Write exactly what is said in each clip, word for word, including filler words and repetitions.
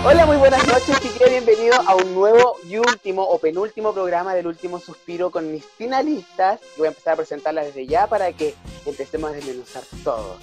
Hola, muy buenas noches, chiquillos, bienvenidos a un nuevo y último o penúltimo programa del Último Suspiro con mis finalistas. Voy a empezar a presentarlas desde ya para que empecemos a desmenuzar todo.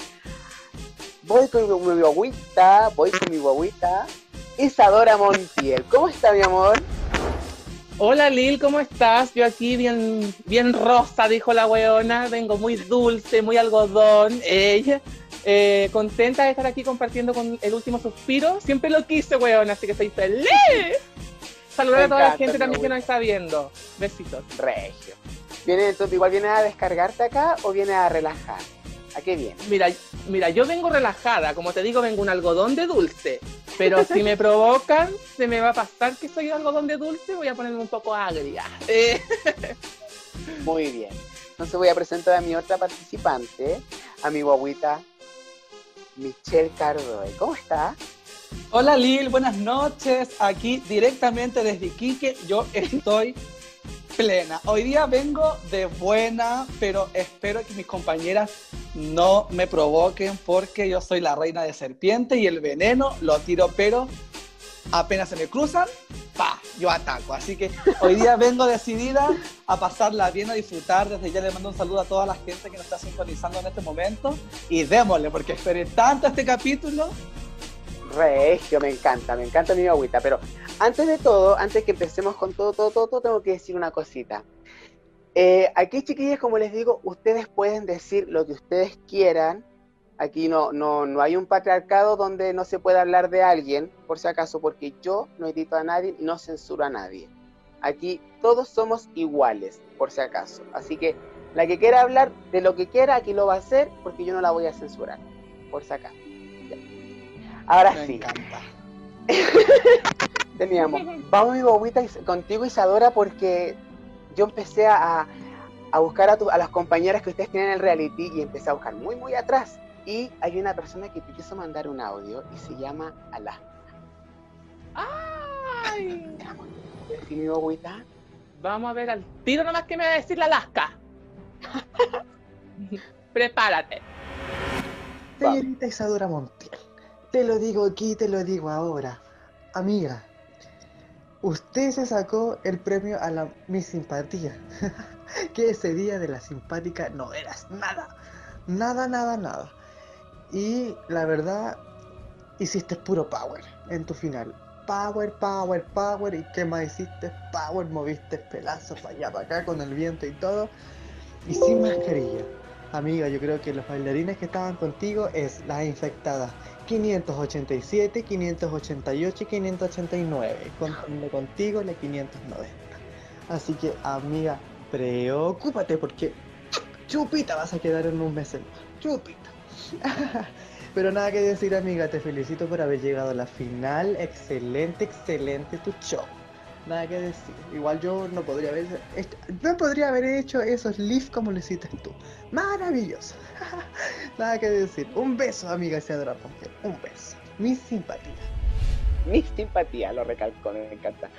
Voy con mi guaguita, voy con mi guaguita, Isadora Montiel. ¿Cómo está, mi amor? Hola Lil, ¿cómo estás? Yo aquí bien, bien rosa, dijo la weona, vengo muy dulce, muy algodón, ella, eh, contenta de estar aquí compartiendo con el Último Suspiro, siempre lo quise, weona, así que estoy feliz. Saludar a toda la gente también que nos está viendo, besitos. Regio. ¿Viene, entonces, igual viene a descargarte acá o viene a relajar? ¿A qué viene? Mira, mira, yo vengo relajada, como te digo, vengo un algodón de dulce, pero si me provocan, se me va a pasar que soy algodón de dulce, voy a ponerme un poco agria. Eh. Muy bien. Entonces voy a presentar a mi otra participante, a mi guaguita, Michelle Cardoe. ¿Cómo está? Hola Lil, buenas noches. Aquí directamente desde Iquique, yo estoy plena. Hoy día vengo de buena, pero espero que mis compañeras no me provoquen porque yo soy la reina de serpiente y el veneno lo tiro, pero apenas se me cruzan, pa, yo ataco. Así que hoy día vengo decidida a pasarla bien, a disfrutar. Desde ya le mando un saludo a toda la gente que nos está sintonizando en este momento y démosle, porque esperé tanto este capítulo. Regio, me encanta, me encanta mi agüita, pero antes de todo, antes que empecemos con todo, todo, todo, todo tengo que decir una cosita. Eh, aquí, chiquillas, como les digo, ustedes pueden decir lo que ustedes quieran. Aquí no, no, no hay un patriarcado donde no se pueda hablar de alguien, por si acaso, porque yo no edito a nadie y no censuro a nadie. Aquí todos somos iguales, por si acaso. Así que la que quiera hablar de lo que quiera, aquí lo va a hacer, porque yo no la voy a censurar, por si acaso. Ahora Me sí. encanta. Teníamos, vamos mi bobita contigo, Isadora, porque yo empecé a, a buscar a, tu, a las compañeras que ustedes tienen en el reality y empecé a buscar muy, muy atrás. Y hay una persona que te quiso mandar un audio y se llama Alaska. ¡Ay! ¿Sí, mi bobita? Vamos a ver al tiro nomás que me va a decir la Alaska. Prepárate. Señorita Isadora Montiel, te lo digo aquí, te lo digo ahora. Amiga, usted se sacó el premio a la Mi Simpatía. Que ese día de la simpática no eras nada. Nada, nada, nada. Y la verdad, hiciste puro power en tu final. Power, power, power. ¿Y qué más hiciste? Power, moviste pelazos para allá, para acá con el viento y todo. Y sin mascarilla. Amiga, yo creo que los bailarines que estaban contigo es la infectada quinientos ochenta y siete, quinientos ochenta y ocho y quinientos ochenta y nueve. Contando contigo la quinientos noventa. Así que, amiga, preocúpate porque chupita vas a quedar en un mes más. Chupita. Pero nada que decir, amiga, te felicito por haber llegado a la final. Excelente, excelente tu show. Nada que decir. Igual yo no podría haber hecho, no podría haber hecho esos lifts como lo hiciste tú. Maravilloso. Nada que decir. Un beso, amiga Isadora Montiel. Un beso. Mi simpatía. Mi simpatía, lo recalco, me encanta.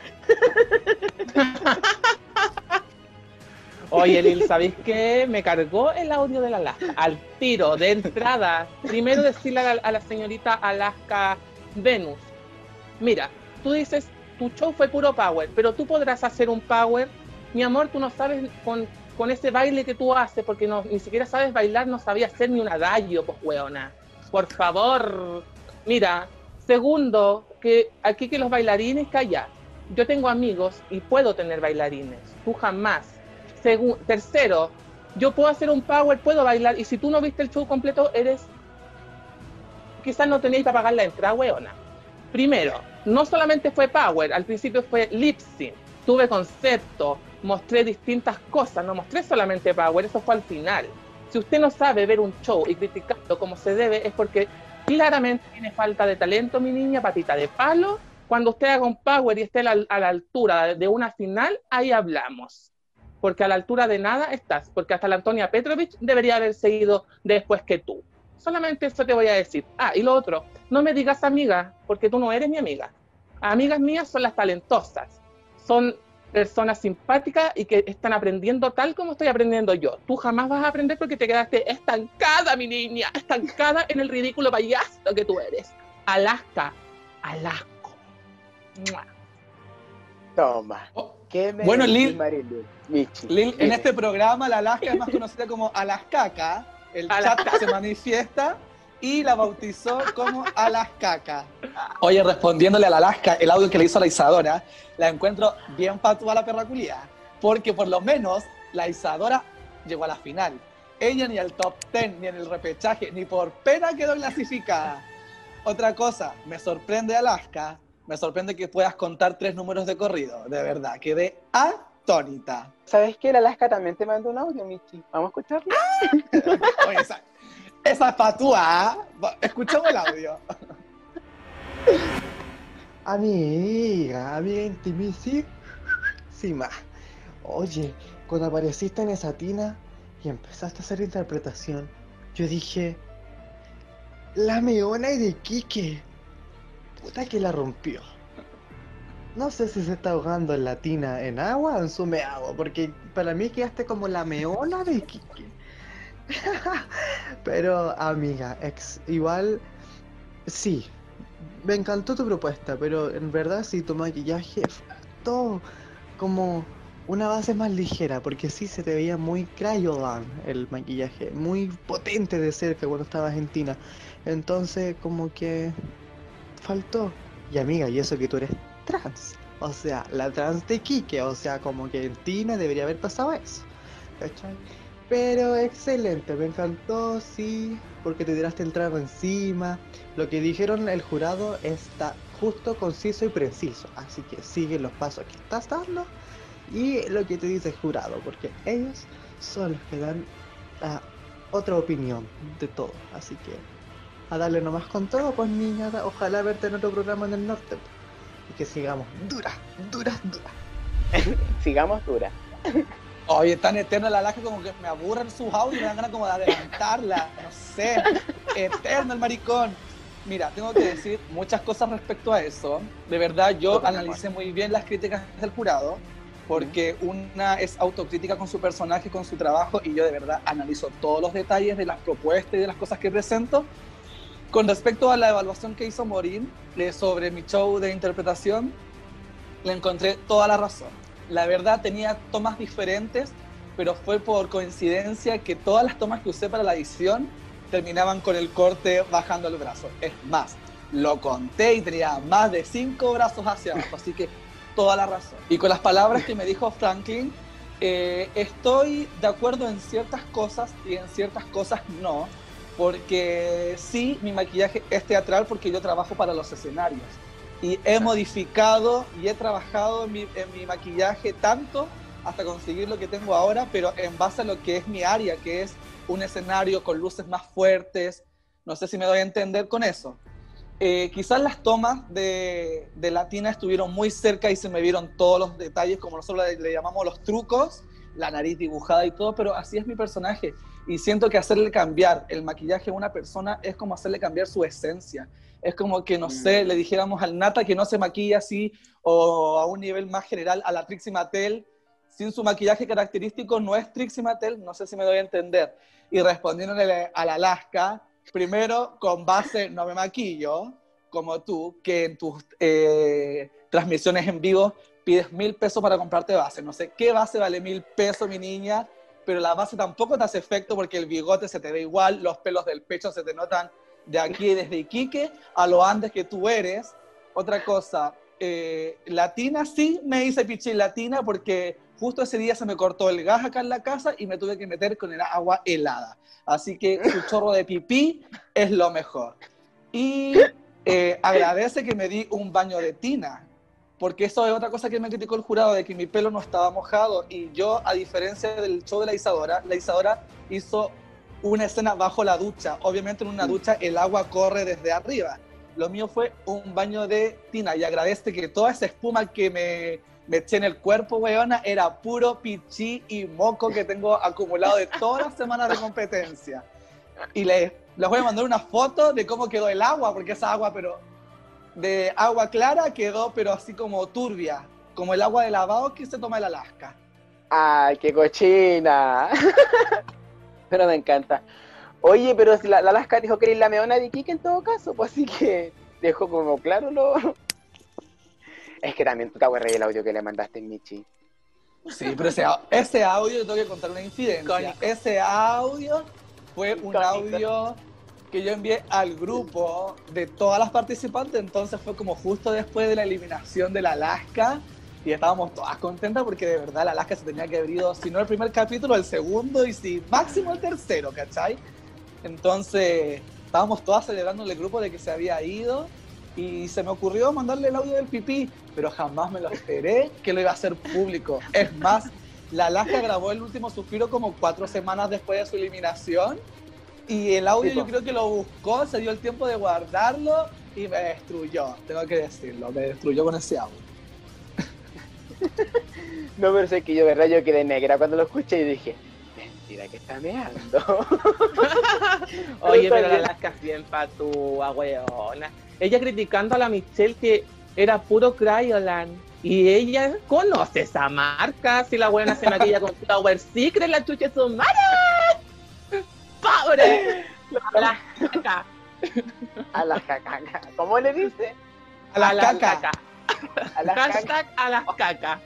Oye, Lil, ¿sabéis qué? Me cargó el audio de la Alaska. Al tiro, de entrada. Primero decirle a la, a la señorita Alaska Venus. Mira, tú dices, tu show fue puro power, pero tú podrás hacer un power. Mi amor, tú no sabes con, con ese baile que tú haces, porque no, ni siquiera sabes bailar, no sabías hacer ni un adagio, pues, weona. Por favor. Mira, segundo, que aquí que los bailarines, calla. Yo tengo amigos y puedo tener bailarines. Tú jamás. Segu- tercero, yo puedo hacer un power, puedo bailar, y si tú no viste el show completo, eres... Quizás no tenéis para pagar la entrada, weona. Primero, no solamente fue power, al principio fue lip sync, tuve concepto, mostré distintas cosas, no mostré solamente power, eso fue al final. Si usted no sabe ver un show y criticarlo como se debe, es porque claramente tiene falta de talento, mi niña, patita de palo. Cuando usted haga un power y esté a la, a la altura de una final, ahí hablamos. Porque a la altura de nada estás, porque hasta la Antonia Petrovich debería haber seguido después que tú. Solamente eso te voy a decir. Ah, y lo otro, no me digas amiga, porque tú no eres mi amiga. Amigas mías son las talentosas, son personas simpáticas y que están aprendiendo tal como estoy aprendiendo yo. Tú jamás vas a aprender porque te quedaste estancada, mi niña, estancada en el ridículo payaso que tú eres. Alaska, Alasco. ¡Mua! Toma. Oh, ¿Qué me bueno, decís, Lil, Marilu? Michi. Lil, en Dime. este programa la Alaska es más conocida como Alaskaca. El chat se manifiesta y la bautizó como Alaskaca. Oye, respondiéndole a la Alaska, el audio que le hizo a la Isadora, la encuentro bien patúa la perra culia, porque por lo menos la Isadora llegó a la final. Ella ni al top diez, ni en el repechaje, ni por pena quedó clasificada. Otra cosa, me sorprende Alaska, me sorprende que puedas contar tres números de corrido, de verdad, quedé atónita. ¿Sabes qué? La Alaska también te mandó un audio, Michi. ¿Vamos a escucharlo? Oye, esa, esa es patúa, ¿eh? Escuchamos el audio. Amiga, amiga intimísima. Oye, cuando apareciste en esa tina y empezaste a hacer interpretación, yo dije, la meona y de Quique. Puta que la rompió. No sé si se está ahogando en la tina en agua o en su meado, porque para mí quedaste como la meona de Quique. Pero, amiga, ex, igual, sí, me encantó tu propuesta, pero en verdad sí, tu maquillaje faltó como una base más ligera, porque sí se te veía muy Cryolan el maquillaje, muy potente de cerca cuando estabas en tina. Entonces, como que faltó. Y amiga, y eso que tú eres trans. O sea, la trans de Quique, o sea, como que en tina debería haber pasado eso. ¿Cachai? Pero excelente, me encantó, sí, porque te tiraste el trago encima. Lo que dijeron el jurado está justo, conciso y preciso. Así que sigue los pasos que estás dando y lo que te dice el jurado, porque ellos son los que dan ah, otra opinión de todo. Así que a darle nomás con todo, pues niña, ojalá verte en otro programa en el norte. Y que sigamos duras, duras, duras. Sigamos dura. Oye, tan eterna la Alaska como que me aburren sus audios, me dan ganas como de adelantarla, no sé, eterno el maricón. Mira, tengo que decir muchas cosas respecto a eso. De verdad, yo analicé muy bien las críticas del jurado, porque una es autocrítica con su personaje, con su trabajo, y yo de verdad analizo todos los detalles de las propuestas y de las cosas que presento. Con respecto a la evaluación que hizo Morín sobre mi show de interpretación, le encontré toda la razón. La verdad tenía tomas diferentes, pero fue por coincidencia que todas las tomas que usé para la edición terminaban con el corte bajando el brazo. Es más, lo conté y tenía más de cinco brazos hacia abajo, así que toda la razón. Y con las palabras que me dijo Franklin, eh, estoy de acuerdo en ciertas cosas y en ciertas cosas no, porque sí, mi maquillaje es teatral porque yo trabajo para los escenarios. Y he modificado y he trabajado en mi, en mi maquillaje tanto hasta conseguir lo que tengo ahora, pero en base a lo que es mi área, que es un escenario con luces más fuertes. No sé si me doy a entender con eso. Eh, quizás las tomas de, de Latina estuvieron muy cerca y se me vieron todos los detalles, como nosotros le, le llamamos los trucos, la nariz dibujada y todo, pero así es mi personaje. Y siento que hacerle cambiar el maquillaje a una persona es como hacerle cambiar su esencia. Es como que, no sé, le dijéramos al Nata que no se maquilla así, o a un nivel más general a la Trixie Mattel, sin su maquillaje característico no es Trixie Mattel, no sé si me doy a entender. Y respondiéndole a la Alaska, primero, con base no me maquillo, como tú, que en tus eh, transmisiones en vivo pides mil pesos para comprarte base. No sé qué base vale mil pesos, mi niña, pero la base tampoco te hace efecto porque el bigote se te ve igual, los pelos del pecho se te notan de aquí, desde Iquique a lo Andes que tú eres. Otra cosa, eh, Latina sí me hice pichín Latina porque justo ese día se me cortó el gas acá en la casa y me tuve que meter con el agua helada. Así que su chorro de pipí es lo mejor. Y eh, agradece que me di un baño de tina, porque eso es otra cosa que me criticó el jurado, de que mi pelo no estaba mojado. Y yo, a diferencia del show de la Isadora, la Isadora hizo una escena bajo la ducha. Obviamente en una ducha el agua corre desde arriba. Lo mío fue un baño de tina y agradece que toda esa espuma que me, me eché en el cuerpo, weona, era puro pichí y moco que tengo acumulado de todas las semanas de competencia. Y les, les voy a mandar una foto de cómo quedó el agua, porque esa agua, pero de agua clara quedó, pero así como turbia, como el agua de lavado que se toma el Alaska. ¡Ay, qué cochina! Pero me encanta. Oye, pero si la, la Alaska dijo que eres la meona de Iquique en todo caso, pues así que dejó como claro lo... Es que también tú te acuerdas del audio que le mandaste, Michi. Sí, pero ese, au- ese audio, yo tengo que contar una infidencia. Icónico. Ese audio fue un Icónico. audio que yo envié al grupo de todas las participantes, entonces fue como justo después de la eliminación de la Alaska y estábamos todas contentas porque de verdad la Alaska se tenía que haber ido, si no el primer capítulo, el segundo y si máximo el tercero, ¿cachai? Entonces estábamos todas celebrando en el grupo de que se había ido y se me ocurrió mandarle el audio del pipí, pero jamás me lo esperé que lo iba a hacer público. Es más, la Alaska grabó el último suspiro como cuatro semanas después de su eliminación y el audio Sí, yo po. creo que lo buscó, se dio el tiempo de guardarlo y me destruyó, tengo que decirlo, me destruyó con ese audio. No, pero sé que yo, verdad, yo quedé negra cuando lo escuché y dije, mentira que está meando. Oye, pero la también- Alaska es bien patúa, weona. Ella criticando a la Michelle que era puro Cryolan. Y ella conoce esa marca. Si la weona se maquilla con Flower Secret, la chucha de su madre. ¡Pobre! Alaska. A la cacaca. ¿Cómo le dice? A la A la caca. caca. A la caca. Hashtag a las caca.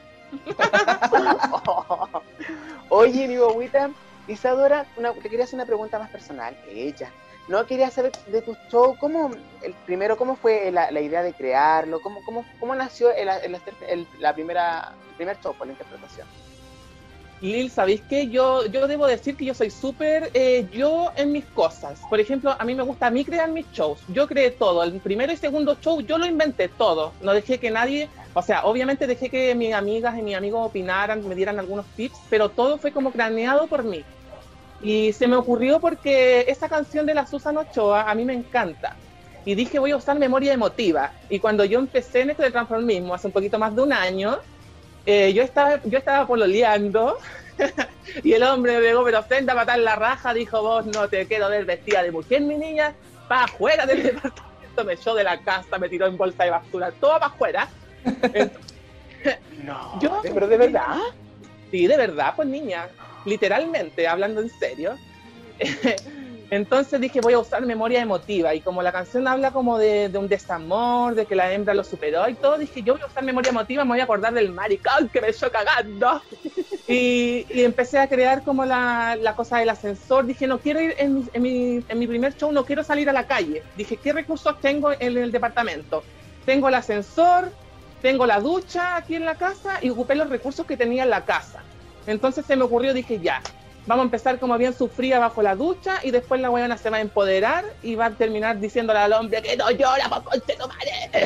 Oye, mi bobita, Isadora, una, te quería hacer una pregunta más personal. Ella. No quería saber de tu show, ¿cómo, el primero, cómo fue la, la idea de crearlo? ¿Cómo, cómo, cómo nació el, el hacer el, la primera, el primer show por la interpretación? Lil, ¿sabéis qué? Yo, yo debo decir que yo soy súper eh, yo en mis cosas. Por ejemplo, a mí me gusta a mí crear mis shows. Yo creé todo. El primero y segundo show yo lo inventé todo. No dejé que nadie... O sea, obviamente dejé que mis amigas y mis amigos opinaran, me dieran algunos tips, pero todo fue como craneado por mí. Y se me ocurrió porque esa canción de la Susan Ochoa a mí me encanta. Y dije, voy a usar memoria emotiva. Y cuando yo empecé en esto de transformismo, hace un poquito más de un año, eh, yo estaba yo estaba pololeando y el hombre me pegó, pero senda a matar la raja, dijo, vos no te quiero ver vestida de mujer, mi niña, para afuera del departamento, me echó de la casa, me tiró en bolsa de basura, todo para afuera. Entonces, No, Yo- pero de verdad. sí, de verdad, pues niña, literalmente, hablando en serio. Entonces dije, voy a usar memoria emotiva, y como la canción habla como de, de un desamor, de que la hembra lo superó y todo, dije, yo voy a usar memoria emotiva, me voy a acordar del maricón que me echó cagando. Y, y empecé a crear como la, la cosa del ascensor. Dije, no quiero ir en mi, en, mi, en mi primer show, no quiero salir a la calle. Dije, ¿qué recursos tengo en el departamento? Tengo el ascensor, tengo la ducha aquí en la casa, y ocupé los recursos que tenía en la casa. Entonces se me ocurrió, dije, ya, vamos a empezar como bien sufrida bajo la ducha, y después la weona se va a empoderar y va a terminar diciéndole al hombre que no llora, por conchetumare.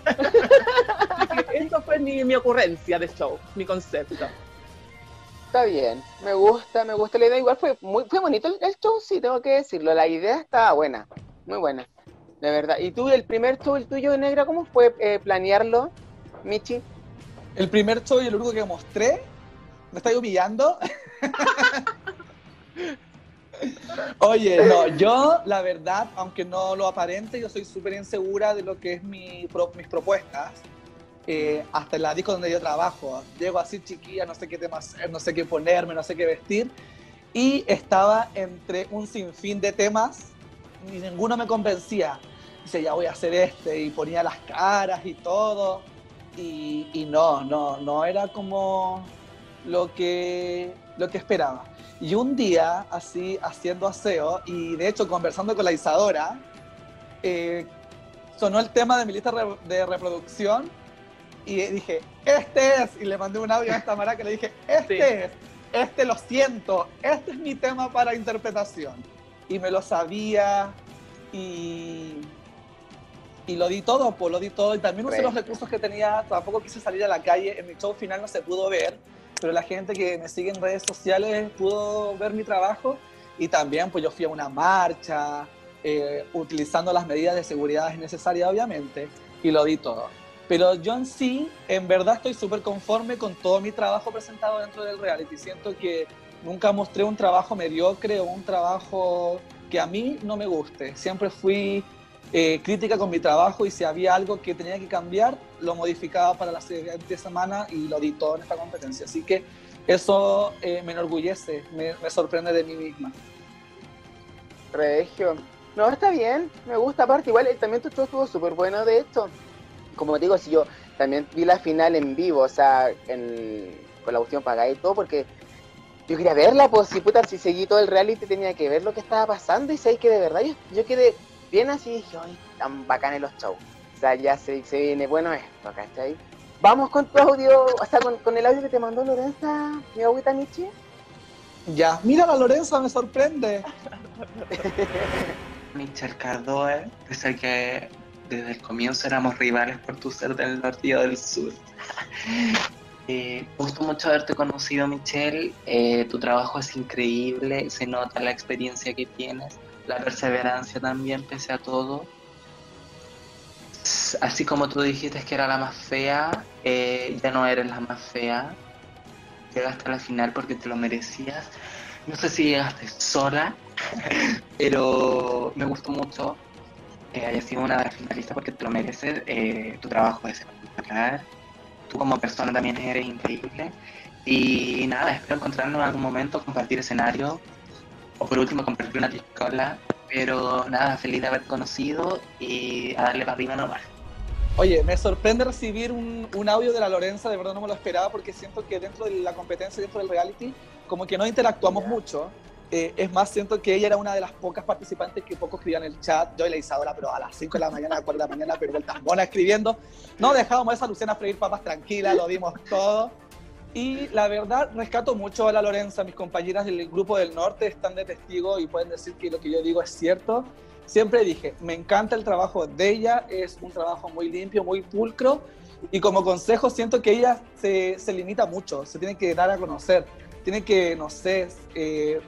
Eso fue mi, mi ocurrencia de show, mi concepto. Está bien, me gusta, me gusta la idea. Igual fue muy fue bonito el, el show, sí, tengo que decirlo. La idea estaba buena, muy buena, de verdad. ¿Y tú, el primer show, el tuyo de Negra, cómo fue eh, planearlo, Michi? El primer show y el único que mostré, ¿me estáis humillando? Oye, no, yo la verdad, aunque no lo aparente, yo soy súper insegura de lo que es mi, pro, mis propuestas. Eh, hasta en la disco donde yo trabajo, llego así chiquilla, no sé qué tema hacer, no sé qué ponerme, no sé qué vestir, y estaba entre un sinfín de temas y ninguno me convencía. Dice, ya voy a hacer este, y ponía las caras y todo, y, y no, no, no era como lo que, lo que esperaba. Y un día, así, haciendo aseo, y de hecho conversando con la Isadora, eh, sonó el tema de mi lista re- de reproducción, y dije, este es, y le mandé un audio a esta maraca, le dije, este Sí. es, este lo siento, este es mi tema para interpretación. Y me lo sabía, y, y lo di todo, pues lo di todo, y también usé los recursos que tenía. Tampoco quise salir a la calle, en mi show final no se pudo ver, pero la gente que me sigue en redes sociales pudo ver mi trabajo, y también pues yo fui a una marcha, eh, utilizando las medidas de seguridad necesarias obviamente, y lo di todo. Pero yo en sí, en verdad estoy súper conforme con todo mi trabajo presentado dentro del reality. Siento que nunca mostré un trabajo mediocre o un trabajo que a mí no me guste. Siempre fui eh, crítica con mi trabajo, y si había algo que tenía que cambiar, lo modificaba para la siguiente semana, y lo di todo en esta competencia. Así que eso eh, me enorgullece, me, me sorprende de mí misma. Regio. No, está bien, me gusta. Aparte, igual eh, también tu show estuvo súper bueno, de hecho. Como te digo, si yo también vi la final en vivo, o sea, en, con la cuestión pagada y todo, porque yo quería verla, pues si puta, si seguí todo el reality tenía que ver lo que estaba pasando, y sé que de verdad yo, yo quedé bien así y dije, ay, tan bacanes los shows. O sea, ya se, se viene bueno esto, ¿cachai? Vamos con tu audio, o sea, con, con el audio que te mandó Lorenza, mi agüita Michi. Ya, mira la Lorenza, me sorprende. Michelle Cardoe, pese a que desde el comienzo éramos rivales por tu ser del norte y yo del sur. Eh, me gustó mucho haberte conocido, Michelle. Eh, tu trabajo es increíble, se nota la experiencia que tienes, la perseverancia también, pese a todo. Así como tú dijiste que era la más fea, eh, ya no eres la más fea. Llegaste a la final porque te lo merecías. No sé si llegaste sola, pero me gustó mucho que hayas sido una de las finalistas porque te lo mereces. Eh, tu trabajo es espectacular. Tú como persona también eres increíble. Y nada, espero encontrarnos en algún momento, compartir escenario, o por último compartir una piscola. Pero nada, feliz de haber conocido y a darle para arriba nomás. Oye, me sorprende recibir un, un audio de la Lorenza, de verdad no me lo esperaba, porque siento que dentro de la competencia, dentro del reality, como que no interactuamos yeah. mucho. Eh, es más, siento que ella era una de las pocas participantes que poco escribían en el chat. Yo y la Isadora, pero a las cinco de la mañana, a las cuatro de la mañana, pero vueltas monas escribiendo. No dejábamos a esa Luciana freír papas tranquila, lo dimos todo. Y la verdad, rescato mucho a la Lorenza. Mis compañeras del Grupo del Norte están de testigo y pueden decir que lo que yo digo es cierto. Siempre dije, me encanta el trabajo de ella, es un trabajo muy limpio, muy pulcro, y como consejo siento que ella se, se limita mucho, se tiene que dar a conocer, tiene que, no sé, eh,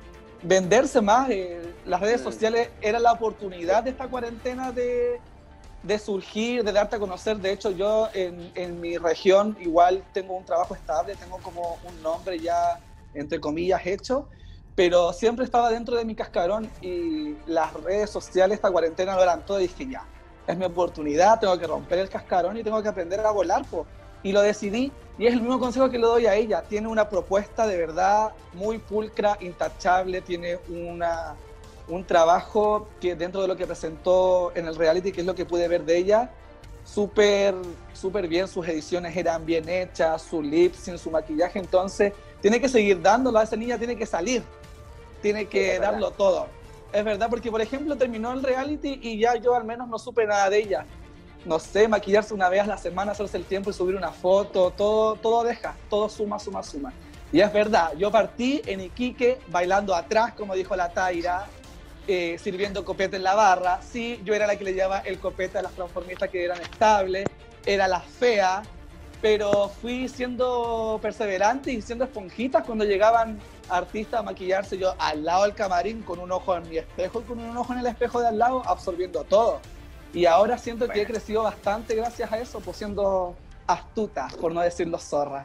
venderse más. Eh, las redes sociales eran la oportunidad de esta cuarentena de, de surgir, de darte a conocer. De hecho, yo en, en mi región igual tengo un trabajo estable, tengo como un nombre ya, entre comillas, hecho, pero siempre estaba dentro de mi cascarón y las redes sociales, esta cuarentena lo eran todo, y dije ya, es mi oportunidad, tengo que romper el cascarón y tengo que aprender a volar, po. Y lo decidí, y es el mismo consejo que le doy a ella. Tiene una propuesta de verdad muy pulcra, intachable, tiene una, un trabajo que dentro de lo que presentó en el reality, que es lo que pude ver de ella, súper súper bien, sus ediciones eran bien hechas, su lip sync, su maquillaje, entonces tiene que seguir dándolo, a esa niña tiene que salir. Tiene que sí, darlo todo. Es verdad, porque por ejemplo terminó el reality y ya yo al menos no supe nada de ella. No sé, maquillarse una vez a la semana, hacerse el tiempo y subir una foto, todo, todo deja, todo suma, suma, suma. Y es verdad, yo partí en Iquique bailando atrás, como dijo la Taira, eh, sirviendo copete en la barra. Sí, yo era la que le llevaba el copete a las transformistas que eran estables, era la fea, pero fui siendo perseverante y siendo esponjitas cuando llegaban artistas a maquillarse, yo al lado del camarín con un ojo en mi espejo y con un ojo en el espejo de al lado, absorbiendo todo. Y ahora siento bueno. que he crecido bastante gracias a eso, pues siendo astuta, por no decirlo zorra.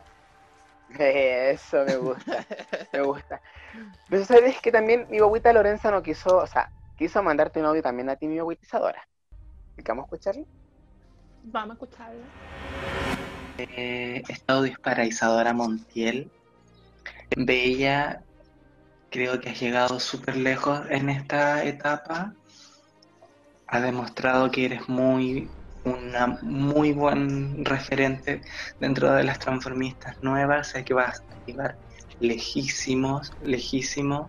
Eso me gusta, me gusta. Pero sabes que también mi guaguita Lorenza no quiso, o sea, quiso mandarte un audio también a ti, mi guaguita Isadora. ¿Vamos a escucharlo? Vamos a escucharlo. Eh, este audio es para Isadora Montiel. Bella, creo que has llegado súper lejos en esta etapa. Has demostrado que eres muy una muy buen referente dentro de las transformistas nuevas. Sé que vas a llegar lejísimos, lejísimos.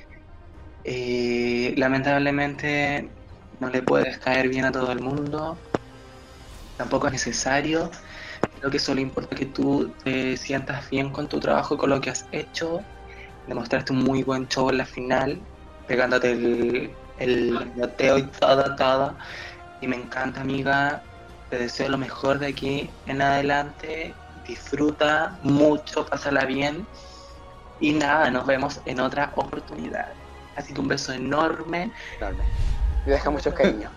Eh, lamentablemente no le puedes caer bien a todo el mundo. Tampoco es necesario. Creo que solo importa que tú te sientas bien con tu trabajo y con lo que has hecho. Demostraste un muy buen show en la final, pegándote el, el noteo y todo, todo. Y me encanta, amiga. Te deseo lo mejor de aquí en adelante. Disfruta mucho, pásala bien. Y nada, nos vemos en otra oportunidad. Así que un beso enorme. Enorme. Me deja mucho cariño.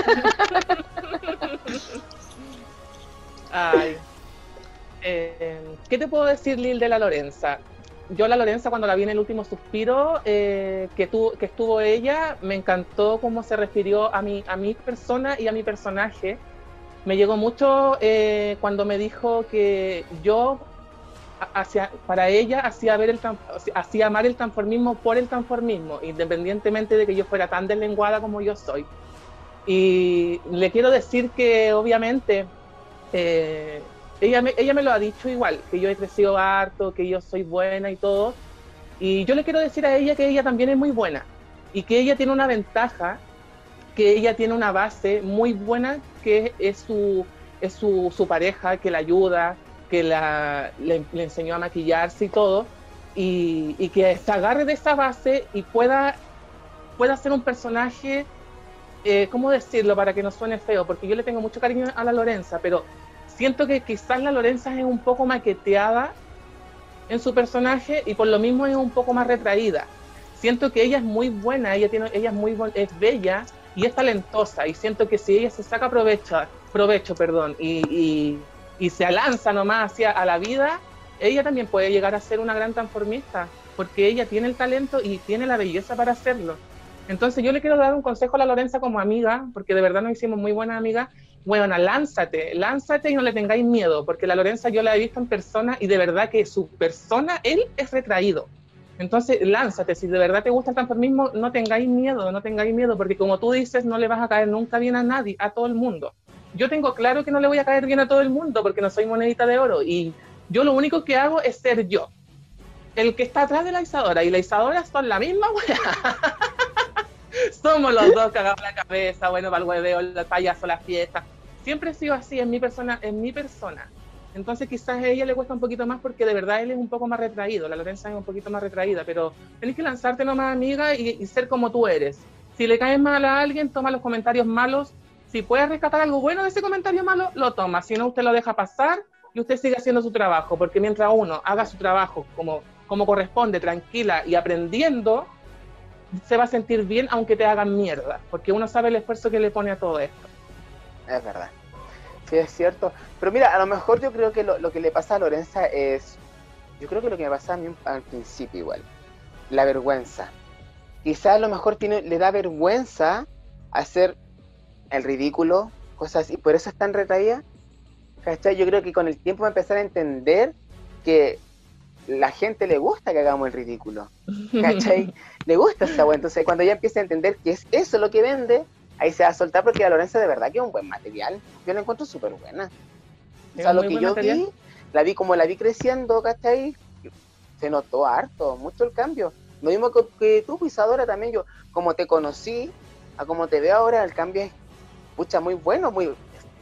Ay. Eh, ¿Qué te puedo decir, Lil, de la Lorenza? Yo la Lorenza cuando la vi en el último suspiro eh, que, tu, que estuvo ella, me encantó cómo se refirió a mi, a mi persona y a mi personaje. Me llegó mucho eh, cuando me dijo que yo hacia, para ella hacía, ver el, hacía amar el transformismo por el transformismo, independientemente de que yo fuera tan deslenguada como yo soy. Y le quiero decir que obviamente eh, ella, me, ella me lo ha dicho igual, que yo he crecido harto, que yo soy buena y todo. Y yo le quiero decir a ella que ella también es muy buena y que ella tiene una ventaja, que ella tiene una base muy buena, que es su, es su, su pareja, que la ayuda, que la, le, le enseñó a maquillarse y todo, y, y que se agarre de esa base y pueda, pueda ser un personaje, eh, ¿cómo decirlo para que no suene feo? Porque yo le tengo mucho cariño a la Lorenza, pero siento que quizás la Lorenza es un poco maqueteada en su personaje y por lo mismo es un poco más retraída. Siento que ella es muy buena, ella, tiene, ella es, muy, es bella y es talentosa, y siento que si ella se saca provecho, provecho perdón, y, y, y se lanza nomás hacia a la vida, ella también puede llegar a ser una gran transformista, porque ella tiene el talento y tiene la belleza para hacerlo. Entonces yo le quiero dar un consejo a la Lorenza como amiga, porque de verdad nos hicimos muy buenas amigas. Bueno, lánzate, lánzate y no le tengáis miedo, porque la Lorenza yo la he visto en persona y de verdad que su persona, él es retraído. Entonces, lánzate, si de verdad te gusta el transformismo, no tengáis miedo, no tengáis miedo, porque como tú dices, no le vas a caer nunca bien a nadie, a todo el mundo. Yo tengo claro que no le voy a caer bien a todo el mundo, porque no soy monedita de oro, y yo lo único que hago es ser yo, el que está atrás de la Isadora, y la Isadora son la misma wea. Somos los dos cagados la cabeza, bueno, para el hueveo, el payaso, la fiesta. Siempre he sido así en mi persona, en mi persona. Entonces quizás a ella le cuesta un poquito más porque de verdad él es un poco más retraído, la Lorenza es un poquito más retraída, pero tenés que lanzarte nomás, amiga, y, y ser como tú eres. Si le caes mal a alguien, toma los comentarios malos. Si puedes rescatar algo bueno de ese comentario malo, lo toma. Si no, usted lo deja pasar y usted sigue haciendo su trabajo, porque mientras uno haga su trabajo como, como corresponde, tranquila y aprendiendo, se va a sentir bien aunque te hagan mierda, porque uno sabe el esfuerzo que le pone a todo esto. Es verdad. Sí, es cierto. Pero mira, a lo mejor yo creo que lo, lo que le pasa a Lorenza es... Yo creo que lo que me pasa a mí al principio igual. La vergüenza. Quizás a lo mejor tiene, le da vergüenza hacer el ridículo, cosas así. Por eso es tan retraída. ¿Cachai? Yo creo que con el tiempo va a empezar a entender que la gente le gusta que hagamos el ridículo. ¿Cachai? Le gusta esa wea. Entonces cuando ella empieza a entender que es eso lo que vende, ahí se va a soltar, porque la Lorenza de verdad que es un buen material. Yo la encuentro súper buena. O sea, lo que yo material. vi, la vi como la vi creciendo, ¿cachai? Se notó harto, mucho el cambio. Lo mismo que, que tú, Isadora, también. Yo, como te conocí, a como te veo ahora, el cambio es, pucha, muy bueno, muy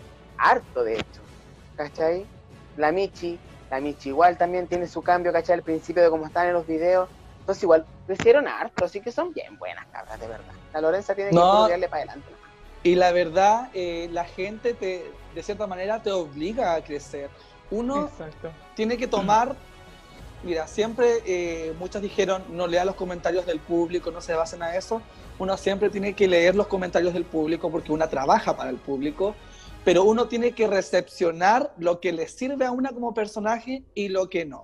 harto, de hecho. ¿Cachai? La Michi, la Michi igual también tiene su cambio, ¿cachai? Al principio de cómo están en los videos. Entonces igual crecieron harto, así que son bien buenas, cabras, de verdad. La Lorenza tiene no, que darle para adelante. Y la verdad, eh, la gente te, de cierta manera te obliga a crecer. Uno Exacto. tiene que tomar, mira, siempre eh, muchas dijeron no lea los comentarios del público, no se basen a eso. Uno siempre tiene que leer los comentarios del público porque uno trabaja para el público, pero uno tiene que recepcionar lo que le sirve a una como personaje y lo que no.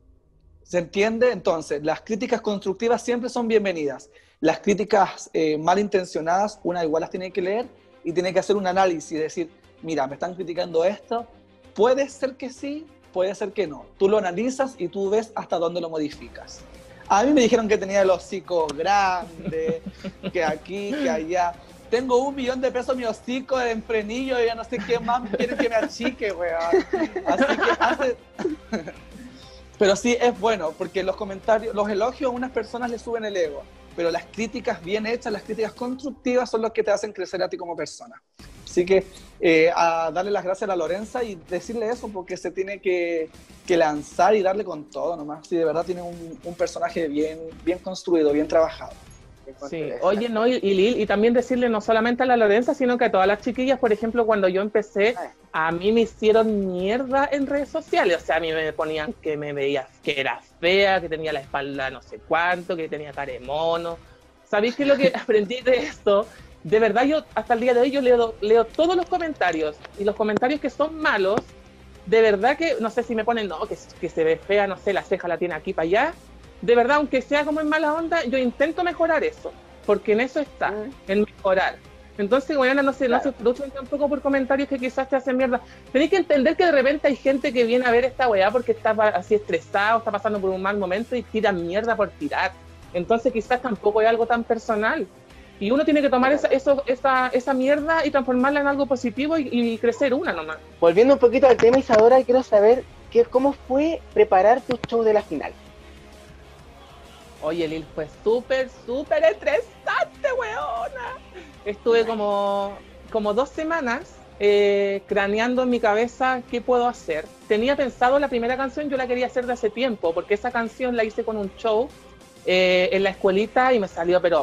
¿Se entiende? Entonces, las críticas constructivas siempre son bienvenidas. Las críticas eh, malintencionadas, una igual las tiene que leer y tiene que hacer un análisis y decir, mira, me están criticando esto, puede ser que sí, puede ser que no. Tú lo analizas y tú ves hasta dónde lo modificas. A mí me dijeron que tenía el hocico grande, que aquí, que allá. Tengo un millón de pesos en mi hocico en frenillo y ya no sé qué más quieren que me achique, weón. Así que hace... Pero sí es bueno, porque los comentarios, los elogios a unas personas les suben el ego, pero las críticas bien hechas, las críticas constructivas son las que te hacen crecer a ti como persona. Así que eh, a darle las gracias a la Lorenza y decirle eso, porque se tiene que, que lanzar y darle con todo nomás. Sí, de verdad tiene un, un personaje bien, bien construido, bien trabajado. Sí, oye, no, y, y Lil, y también decirle no solamente a la Lorenza, sino que a todas las chiquillas, por ejemplo, cuando yo empecé, a mí me hicieron mierda en redes sociales, o sea, a mí me ponían que me veía que era fea, que tenía la espalda no sé cuánto, que tenía cara de mono. ¿Sabéis qué es lo que aprendí de esto? De verdad, yo hasta el día de hoy yo leo, leo todos los comentarios, y los comentarios que son malos, de verdad que, no sé si me ponen, no, que, que se ve fea, no sé, la ceja la tiene aquí para allá. De verdad, aunque sea como en mala onda, yo intento mejorar eso, porque en eso está, mm. en mejorar. Entonces, bueno, no se, claro. no se frustren tampoco por comentarios que quizás te hacen mierda. Tenéis que entender que de repente hay gente que viene a ver esta weá porque está así estresado, está pasando por un mal momento y tira mierda por tirar. Entonces, quizás tampoco es algo tan personal. Y uno tiene que tomar esa, eso, esa, esa mierda y transformarla en algo positivo y, y crecer una nomás. Volviendo un poquito al tema, Isadora, quiero saber que, cómo fue preparar tu show de la final. Oye, Lil, fue súper, súper estresante, weona. Estuve como, como dos semanas eh, craneando en mi cabeza qué puedo hacer. Tenía pensado la primera canción, yo la quería hacer de hace tiempo, porque esa canción la hice con un show eh, en la escuelita y me salió, pero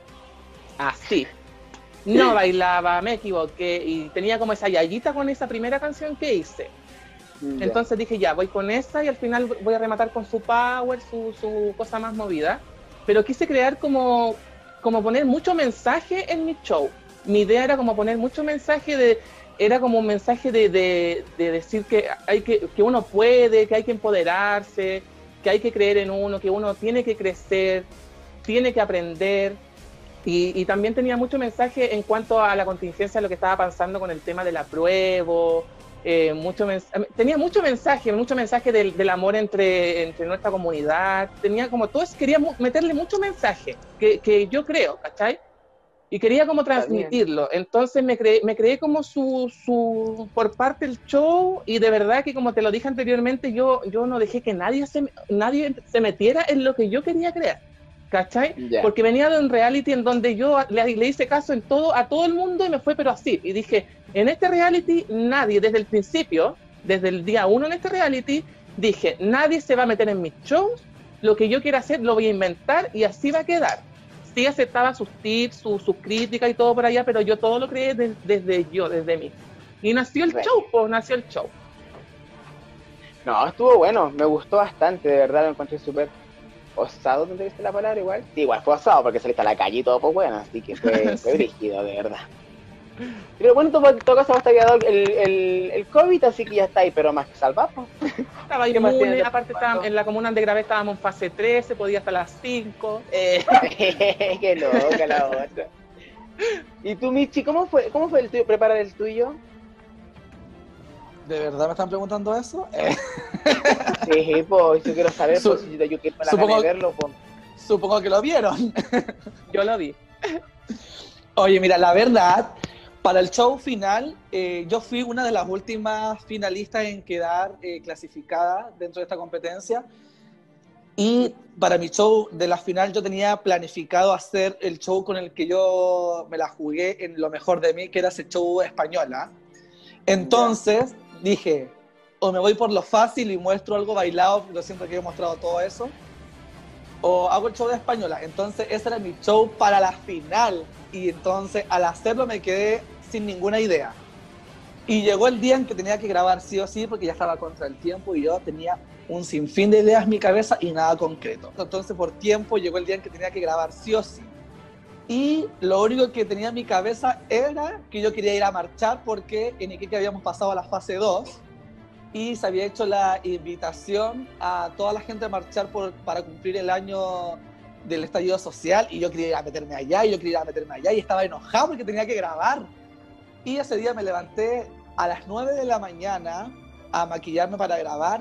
así. No bailaba, me equivoqué y tenía como esa yayita con esa primera canción que hice. Ya. Entonces dije, ya, voy con esa y al final voy a rematar con su power, su, su cosa más movida. Pero quise crear como, como poner mucho mensaje en mi show. Mi idea era como poner mucho mensaje de... Era como un mensaje de, de, de decir que, hay que, que uno puede, que hay que empoderarse, que hay que creer en uno, que uno tiene que crecer, tiene que aprender. Y, y también tenía mucho mensaje en cuanto a la contingencia, lo que estaba pasando con el tema del apruebo. Eh, mucho mens- tenía mucho mensaje, mucho mensaje del, del amor entre, entre nuestra comunidad. Tenía como todo eso, quería mu- meterle mucho mensaje, que, que yo creo, ¿cachai? Y quería como transmitirlo. Entonces me creé, me creé como su, su, por parte del show, y de verdad que, como te lo dije anteriormente, yo, yo no dejé que nadie se, nadie se metiera en lo que yo quería crear, ¿cachai? Ya. Porque venía de un reality en donde yo le, le hice caso en todo, a todo el mundo, y me fue pero así. Y dije, en este reality nadie, desde el principio, desde el día uno en este reality, dije, nadie se va a meter en mis shows, lo que yo quiera hacer lo voy a inventar y así va a quedar. Sí aceptaba sus tips, sus su críticas y todo por allá, pero yo todo lo creé de, desde yo, desde mí. Y nació el Bueno. show, pues nació el show. No, estuvo bueno, me gustó bastante, de verdad, lo encontré súper osado, ¿no te viste la palabra igual? Sí, igual fue osado porque saliste a la calle y todo, pues bueno, así que fue, fue Sí. brígido, de verdad. Pero bueno, en todo caso hasta quedado el, el, el COVID, así que ya está ahí, pero más que salvado. Estaba ¿Qué más inmune, tienes de aparte estaba, en la comuna donde grabé estábamos en fase tres, se podía hasta las cinco. Eh, Qué loca la otra. ¿Y tú, Michi, cómo fue, cómo fue el tuyo, preparar el tuyo? ¿De verdad me están preguntando eso? Eh, Sí, pues, yo quiero saber, Su- pues, si yo quiero la supongo- gana de verlo, pues. supongo que lo vieron. yo lo vi. Oye, mira, la verdad, para el show final, eh, yo fui una de las últimas finalistas en quedar eh, clasificada dentro de esta competencia. Y para mi show de la final yo tenía planificado hacer el show con el que yo me la jugué en lo mejor de mí, que era ese show española. Entonces dije, o me voy por lo fácil y muestro algo bailado, porque siempre que he mostrado todo eso, o hago el show de española. Entonces ese era mi show para la final. Y entonces al hacerlo me quedé sin ninguna idea. Y llegó el día en que tenía que grabar sí o sí, porque ya estaba contra el tiempo y yo tenía un sinfín de ideas en mi cabeza y nada concreto. Entonces por tiempo llegó el día en que tenía que grabar sí o sí. Y lo único que tenía en mi cabeza era que yo quería ir a marchar, porque en Iquique habíamos pasado a la fase dos y se había hecho la invitación a toda la gente a marchar por, para cumplir el año del estallido social, y yo quería ir a meterme allá, y yo quería ir a meterme allá, y estaba enojado porque tenía que grabar. Y ese día me levanté a las nueve de la mañana a maquillarme para grabar,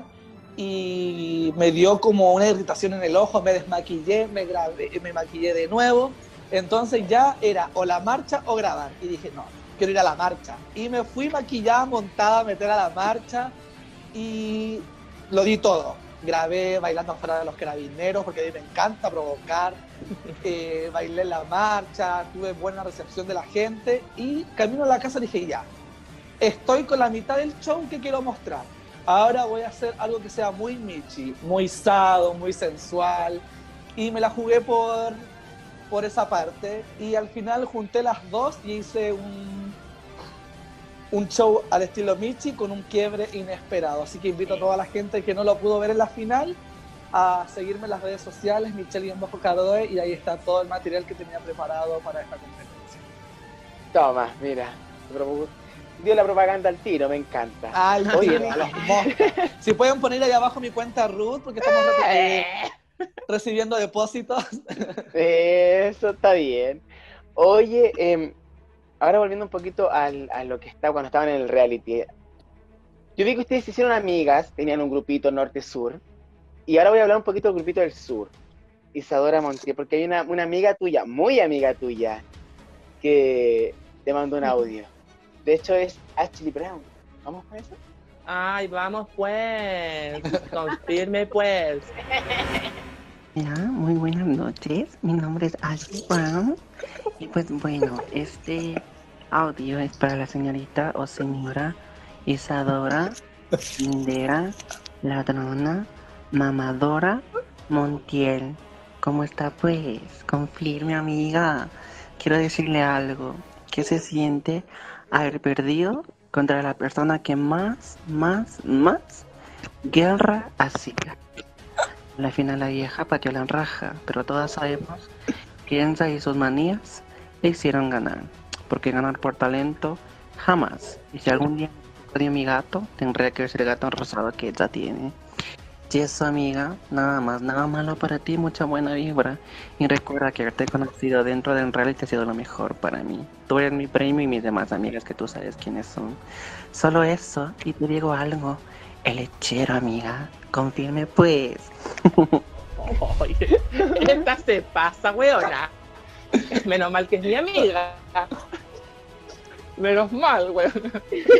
y me dio como una irritación en el ojo, me desmaquillé, me, grabé, me maquillé de nuevo. Entonces ya era o la marcha o grabar, y dije, no, quiero ir a la marcha. Y me fui maquillada, montada a meter a la marcha, y lo di todo. Grabé bailando afuera de los carabineros, porque a mí me encanta provocar. Eh, bailé en la marcha, tuve buena recepción de la gente, y camino a la casa dije, ya, estoy con la mitad del show que quiero mostrar. Ahora voy a hacer algo que sea muy Michi, muy sado, muy sensual, y me la jugué por, por esa parte, y al final junté las dos y hice un, un show al estilo Michi con un quiebre inesperado. Así que invito a toda la gente que no lo pudo ver en la final a seguirme en las redes sociales, Michelle-Cardoe, y ahí está todo el material que tenía preparado para esta competencia. Toma, mira. Dio la propaganda al tiro, me encanta. Ay, Oye, sí, las moscas. Si pueden poner ahí abajo mi cuenta Ruth, porque estamos re- recibiendo depósitos. Eso está bien. Oye, eh, ahora volviendo un poquito al, a lo que está cuando estaban en el reality. Yo vi que ustedes se hicieron amigas, tenían un grupito norte-sur, y ahora voy a hablar un poquito del grupito del sur, Isadora Montiel, porque hay una, una amiga tuya, muy amiga tuya, que te mando un audio. De hecho es Ashley Brown. ¿Vamos con eso? Ay, vamos pues. Confirme pues. Hola, muy buenas noches. Mi nombre es Ashley Brown. Y pues bueno, este audio es para la señorita o señora Isadora Lindera Ladrona Mamadora Montiel. ¿Cómo está pues? Confirme, amiga. Quiero decirle algo. ¿Qué se siente haber perdido contra la persona que más, más, más guerra hacía? La final la vieja pateó la raja, pero todas sabemos que Enza y sus manías le hicieron ganar. Porque ganar por talento, jamás. Y si algún día odio a mi gato, tendría que ser el gato rosado que ella tiene. Y eso, amiga, nada más, nada malo para ti, mucha buena vibra. Y recuerda que haberte conocido dentro del reality ha sido lo mejor para mí. Tú eres mi premio y mis demás amigas que tú sabes quiénes son. Solo eso, y te digo algo, el lechero, amiga, confirme pues. Oye, esta se pasa, weona. Menos mal que es mi amiga. Menos mal, weona.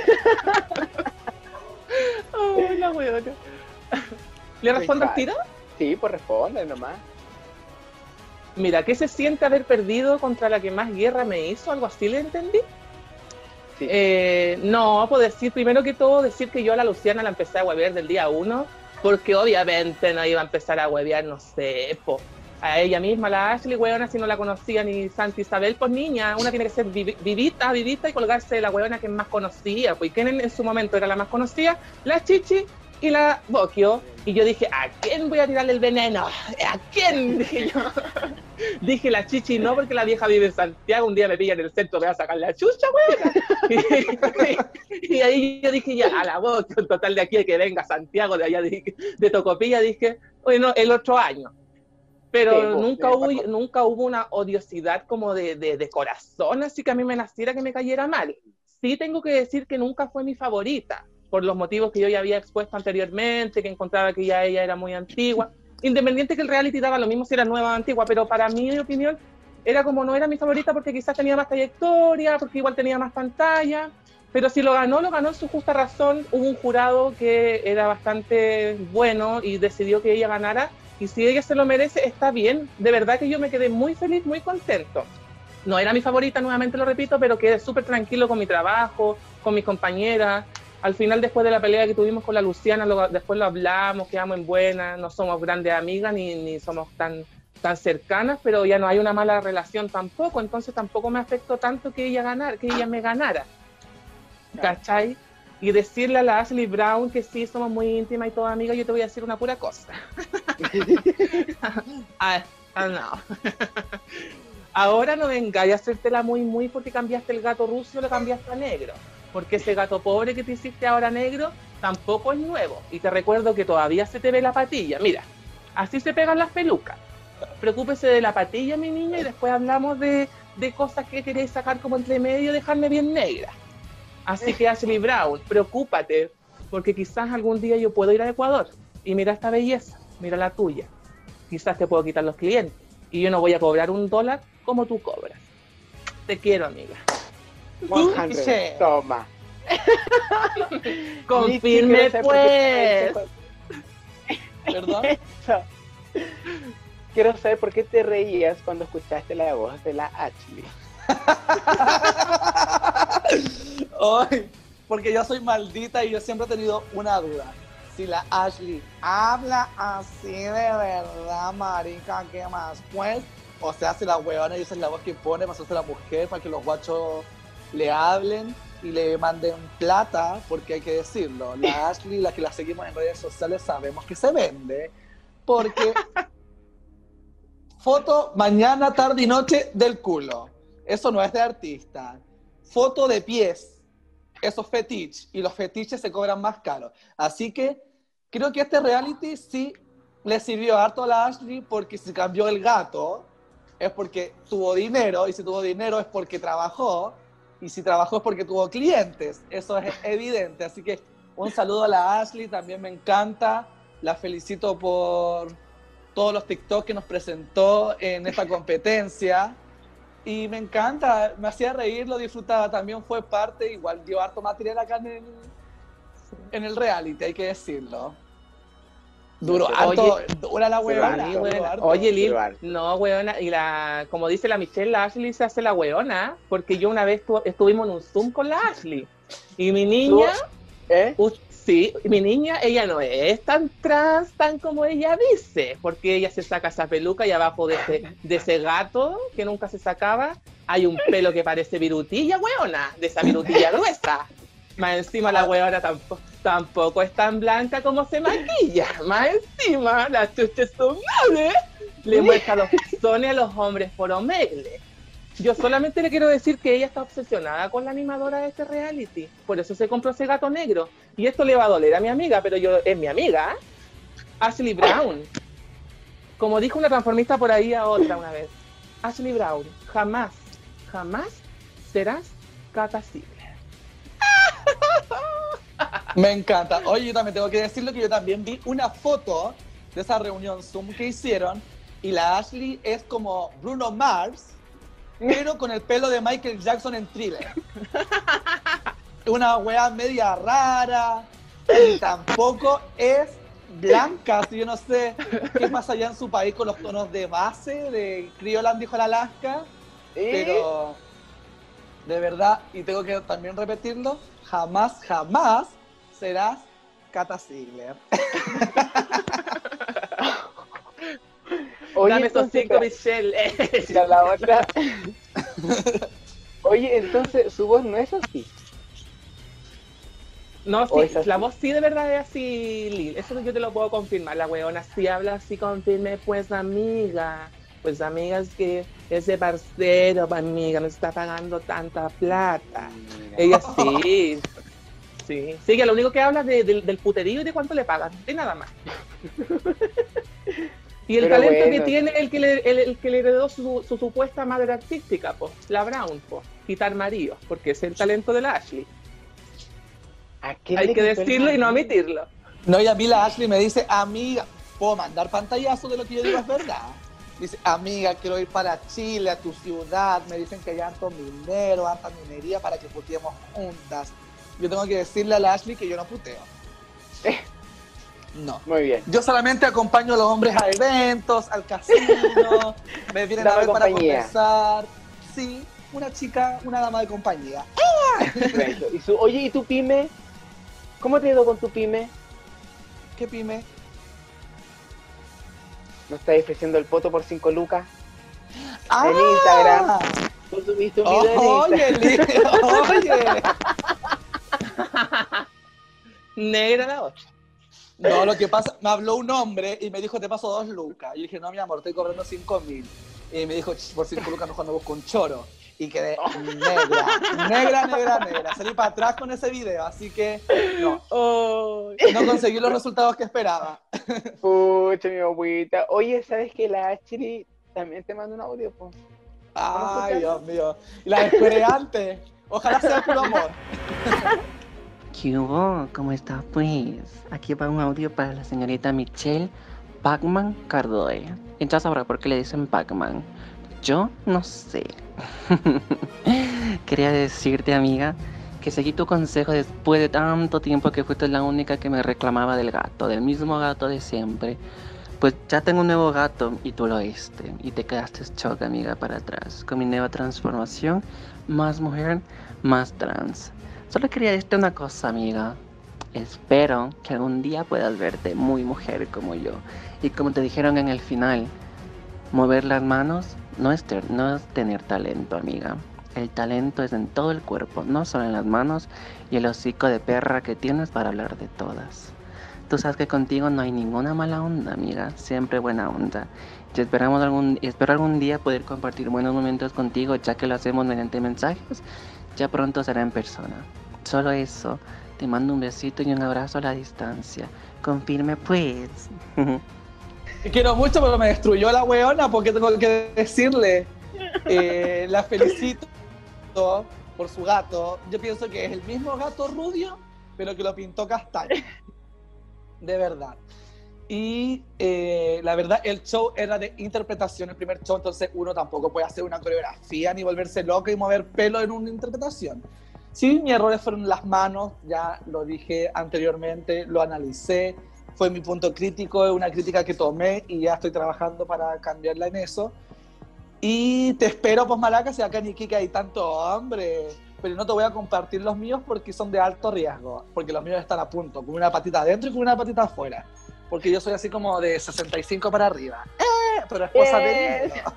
Ay, la weona. ¿Le respondo al tiro? Sí, pues responde nomás. Mira, ¿qué se siente haber perdido contra la que más guerra me hizo? ¿Algo así le entendí? Sí. Eh, no, puedo decir, primero que todo, decir que yo a la Luciana la empecé a huevear del día uno, porque obviamente no iba a empezar a huevear, no sé, po, a ella misma, la Ashley, huevona, si no la conocía ni Santa Isabel, pues niña, una tiene que ser vivi- vivita, vivita y colgarse de la huevona que es más conocida, pues ¿quién en, en su momento era la más conocida? La Chichi y la Bokio. Y yo dije, ¿a quién voy a tirarle el veneno? ¿A quién? Dije yo. Dije la Chichi no, porque la vieja vive en Santiago, un día me pilla en el centro, me va a sacar la chucha, weón. Y, y ahí yo dije, ya, a la Bokio, en total de aquí que venga Santiago, de allá de, de Tocopilla, dije, bueno, el otro año. Pero Sí, pues, nunca, sí, hubo, pues. nunca hubo una odiosidad como de, de, de corazón, así que a mí me naciera que me cayera mal. Sí tengo que decir que nunca fue mi favorita, por los motivos que yo ya había expuesto anteriormente, que encontraba que ya ella era muy antigua. Independiente que el reality daba lo mismo si era nueva o antigua, pero para mí, mi opinión, era como no era mi favorita porque quizás tenía más trayectoria, porque igual tenía más pantalla, pero si lo ganó, lo ganó en su justa razón. Hubo un jurado que era bastante bueno y decidió que ella ganara, y si ella se lo merece, está bien. De verdad que yo me quedé muy feliz, muy contento. No era mi favorita, nuevamente lo repito, pero quedé súper tranquilo con mi trabajo, con mis compañeras. Al final, después de la pelea que tuvimos con la Luciana, lo, después lo hablamos, quedamos en buena, no somos grandes amigas ni, ni somos tan, tan cercanas, pero ya no hay una mala relación tampoco, entonces tampoco me afectó tanto que ella ganara, que ella me ganara. ¿Cachai? Y decirle a la Ashley Brown que sí, somos muy íntimas y todas amigas, yo te voy a decir una pura cosa. ah, ah, no. Ahora no vengáis a hacértela muy, muy porque cambiaste el gato ruso y lo cambiaste a negro. Porque ese gato pobre que te hiciste ahora negro tampoco es nuevo. Y te recuerdo que todavía se te ve la patilla. Mira, así se pegan las pelucas. Preocúpese de la patilla, mi niña, y después hablamos de, de cosas que queréis sacar como entre medio y dejarme bien negra. Así que Ashley Brown, preocúpate, porque quizás algún día yo puedo ir a Ecuador y mira esta belleza, mira la tuya. Quizás te puedo quitar los clientes y yo no voy a cobrar un dólar como tú cobras. Te quiero, amiga. cien, toma. Confirme pues. ¿Verdad? Quiero saber por qué te reías cuando escuchaste la voz de la Ashley. Ay, porque yo soy maldita y yo siempre he tenido una duda. Si la Ashley habla así de verdad, marica, ¿qué más? Pues, o sea, si la huevona y esa es la voz que pone para hacerse la mujer, para que los guachos le hablen y le manden plata, porque hay que decirlo, la Ashley, la que la seguimos en redes sociales, sabemos que se vende, porque foto mañana, tarde y noche del culo. Eso no es de artista. Foto de pies. Eso es fetiche. Y los fetiches se cobran más caros. Así que creo que este reality sí le sirvió harto a la Ashley, porque si cambió el gato es porque tuvo dinero. Y si tuvo dinero es porque trabajó. Y si trabajó es porque tuvo clientes. Eso es evidente. Así que un saludo a la Ashley. También me encanta. La felicito por todos los TikTok que nos presentó en esta competencia. Y me encanta, me hacía reír, lo disfrutaba, también fue parte, igual dio harto material acá en el, en el reality, hay que decirlo. Duró harto, Oye, dura la huevona. Sí, duró buena. harto. Oye, Lil, Duró harto. no, weona, y la, como dice la Michelle, la Ashley se hace la weona, porque yo una vez tu, estuvimos en un Zoom con la Ashley, y mi niña, ¿Eh? uh, sí, mi niña, ella no es tan trans, tan como ella dice, porque ella se saca esa peluca y abajo de ese, de ese gato que nunca se sacaba, hay un pelo que parece virutilla, weona, de esa virutilla gruesa. Más encima la weona tampoco, tampoco es tan blanca como se maquilla. Más encima las chuches son grandes. Le muestra los pezones a los hombres por omegle. Yo solamente le quiero decir que ella está obsesionada con la animadora de este reality. Por eso se compró ese gato negro. Y esto le va a doler a mi amiga, pero yo es mi amiga. Ashley Brown. Como dijo una transformista por ahí a otra una vez. Ashley Brown, jamás, jamás serás Cata Ziegler. Me encanta. Oye, yo también tengo que decirlo que yo también vi una foto de esa reunión Zoom que hicieron y la Ashley es como Bruno Mars, pero con el pelo de Michael Jackson en Thriller. Una wea media rara y tampoco es blanca. Si yo no sé qué pasa allá en su país con los tonos de base de Criolan, dijo la Alaska, pero de verdad, y tengo que también repetirlo, jamás, jamás serás Cata Ziegler. Oye, Dame esos entonces, cinco, Michelle. la, la otra. Oye, entonces su voz no es así. No, ¿O sí, es así? la voz sí de verdad es así, Lil. Eso yo te lo puedo confirmar. La weona sí habla así con firme, pues amiga. Pues amiga, es que ese parcero, pues, amiga, me está pagando tanta plata. Mira. Ella sí. Sí, sí, que lo único que habla es de, de, del puterío y de cuánto le pagan, y nada más. Y el Pero talento bueno. que tiene el que le, el, el que le heredó su, su supuesta madre artística, pues, la Brown, pues, quitar maridos, porque es el talento de la Ashley. ¿A qué Hay le que quitó el decirlo y no marido? omitirlo. No, y a mí la Ashley me dice, amiga, ¿puedo mandar pantallazo de lo que yo digo es verdad? Dice, amiga, quiero ir para Chile, a tu ciudad, me dicen que hay harto minero, harta minería para que puteemos juntas. Yo tengo que decirle a la Ashley que yo no puteo. Eh. No. Muy bien. Yo solamente acompaño a los hombres a eventos, al casino, me vienen Dama a ver de para compañía. conversar. Sí, una chica, una dama de compañía. Perfecto. Y su, oye, ¿y tu pyme? ¿Cómo te ha ido con tu pyme? ¿Qué pyme? ¿No estás ofreciendo el poto por cinco lucas? ¡Ah! En Instagram. Tú subiste un video en Oye, Instagram. Li- oye. Negra la otra. No, lo que pasa, me habló un hombre y me dijo, te paso dos lucas. Y yo dije, no, mi amor, estoy cobrando cinco mil. Y me dijo, "Ch, por cinco lucas mejor me busco un choro. Y quedé negra, negra, negra, negra. Salí para atrás con ese video, así que no, Oh. no conseguí los resultados que esperaba. Pucha, mi agüita. Oye, ¿sabes que la Ashley también te manda un audio, po? Ay, Dios mío. Y la esperé antes. Ojalá sea puro amor. ¿Qué hubo? ¿Cómo está pues? Aquí va un audio para la señorita Michelle Pacman Cardoe. Y ya sabrá por qué le dicen Pacman. Yo no sé. Quería decirte, amiga, que seguí tu consejo después de tanto tiempo que fuiste la única que me reclamaba del gato, del mismo gato de siempre. Pues ya tengo un nuevo gato y tú lo oíste. Y te quedaste choca, amiga, para atrás. Con mi nueva transformación, más mujer, más trans. Solo quería decirte una cosa, amiga. Espero que algún día puedas verte muy mujer como yo. Y como te dijeron en el final, mover las manos no es, ter- no es tener talento, amiga. El talento es en todo el cuerpo, no solo en las manos y el hocico de perra que tienes para hablar de todas. Tú sabes que contigo no hay ninguna mala onda, amiga. Siempre buena onda. Y esperamos algún, espero algún día poder compartir buenos momentos contigo, ya que lo hacemos mediante mensajes. Ya pronto será en persona. Solo eso. Te mando un besito y un abrazo a la distancia. Confirme pues. Te quiero mucho, pero me destruyó la weona, porque tengo que decirle. Eh, la felicito por su gato. Yo pienso que es el mismo gato rubio, pero que lo pintó castaño. De verdad. Y eh, la verdad, el show era de interpretación, el primer show, entonces uno tampoco puede hacer una coreografía ni volverse loco y mover pelo en una interpretación. Sí, mis errores fueron las manos, ya lo dije anteriormente, lo analicé, fue mi punto crítico, es una crítica que tomé y ya estoy trabajando para cambiarla en eso. Y te espero, pues Malaca, si acá en Iquique hay tanto hombre, pero no te voy a compartir los míos porque son de alto riesgo, porque los míos están a punto, con una patita adentro y con una patita afuera. Porque yo soy así como de sesenta y cinco para arriba. ¡Eh! Pero esposa de niño.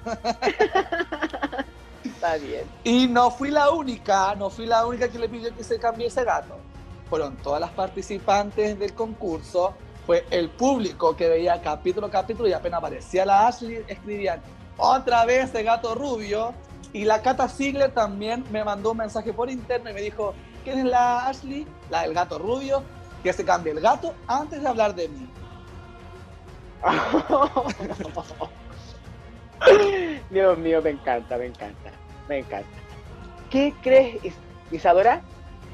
Está bien. Y no fui la única, no fui la única que le pidió que se cambie ese gato. Fueron todas las participantes del concurso, fue el público que veía capítulo a capítulo y apenas aparecía la Ashley, escribían otra vez de gato rubio. Y la Cata Ziegler también me mandó un mensaje por interno y me dijo, ¿quién es la Ashley? La del gato rubio, que se cambie el gato antes de hablar de mí. Dios mío, me encanta, me encanta, me encanta. ¿Qué crees, Is- Isadora?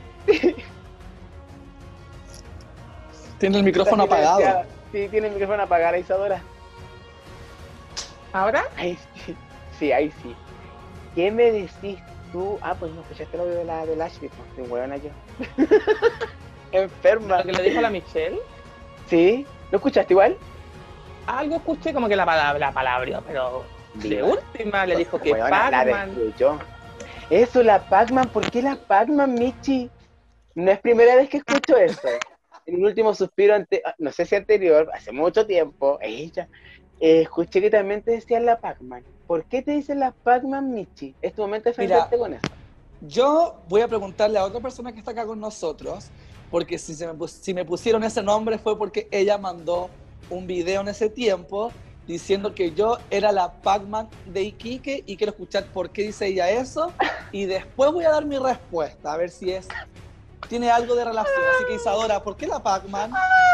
Tiene el micrófono apagado. Sí, tiene el micrófono apagado, Isadora. ¿Ahora? Ahí sí, sí, ahí sí. ¿Qué me decís tú? Ah, pues no escuchaste el audio de la de Ashley, pues, de huevona yo. Enferma. Lo que le dijo la Michelle. ¿Sí? ¿Lo escuchaste igual? Algo escuché como que la palabra, la palabra, pero de Diga. última le dijo que Huevona, la Pac-Man. escucho. Eso, la Pac-Man, ¿por qué la Pac-Man, Michi? No es primera vez que escucho eso. En un último suspiro, ante, no sé si anterior, hace mucho tiempo, ella, eh, escuché que también te decían la Pac-Man. ¿Por qué te dicen la Pac-Man, Michi? Es tu momento de enfrentarte con eso. Yo voy a preguntarle a otra persona que está acá con nosotros, porque si, se me, pus- si me pusieron ese nombre fue porque ella mandó un video en ese tiempo diciendo que yo era la Pac-Man de Iquique y quiero escuchar por qué dice ella eso y después voy a dar mi respuesta, a ver si es tiene algo de relación. Así que Isadora, ¿por qué la Pac-Man?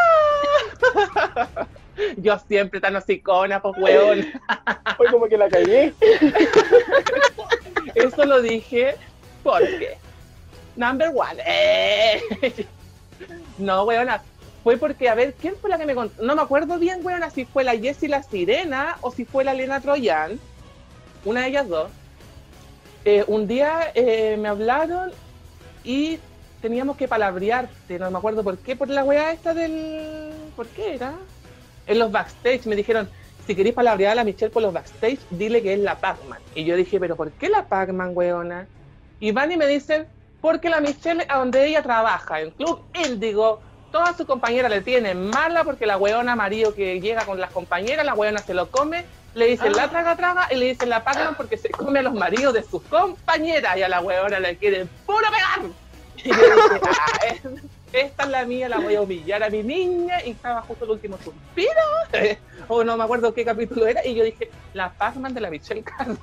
Yo siempre tan hocicona, pues weón. Fue como que la cagué. Eso lo dije porque number one. Eh. No, weona. Fue porque, a ver, ¿quién fue la que me contó? No me acuerdo bien, weona, si fue la Jessie la Sirena o si fue la Elena Troyan. Una de ellas dos. Eh, un día eh, me hablaron y teníamos que palabrearte, no me acuerdo por qué, por la weá esta del... ¿Por qué era? En los backstage me dijeron, si queréis palabrear a la Michelle por los backstage, dile que es la Pac-Man. Y yo dije, ¿pero por qué la Pac-Man, weona? Y van y me dicen, porque la Michelle, a donde ella trabaja, en Club Índigo, todas sus compañeras le tienen mala porque la weona marido que llega con las compañeras, la weona se lo come, le dicen la traga traga y le dicen la Pac-Man porque se come a los maridos de sus compañeras y a la weona le quieren puro pegar. Y yo dije, ah, es- esta es la mía, la voy a humillar a mi niña, y estaba justo el último suspiro, o no me acuerdo qué capítulo era, y yo dije, la Pac-Man de la Michelle Cardone.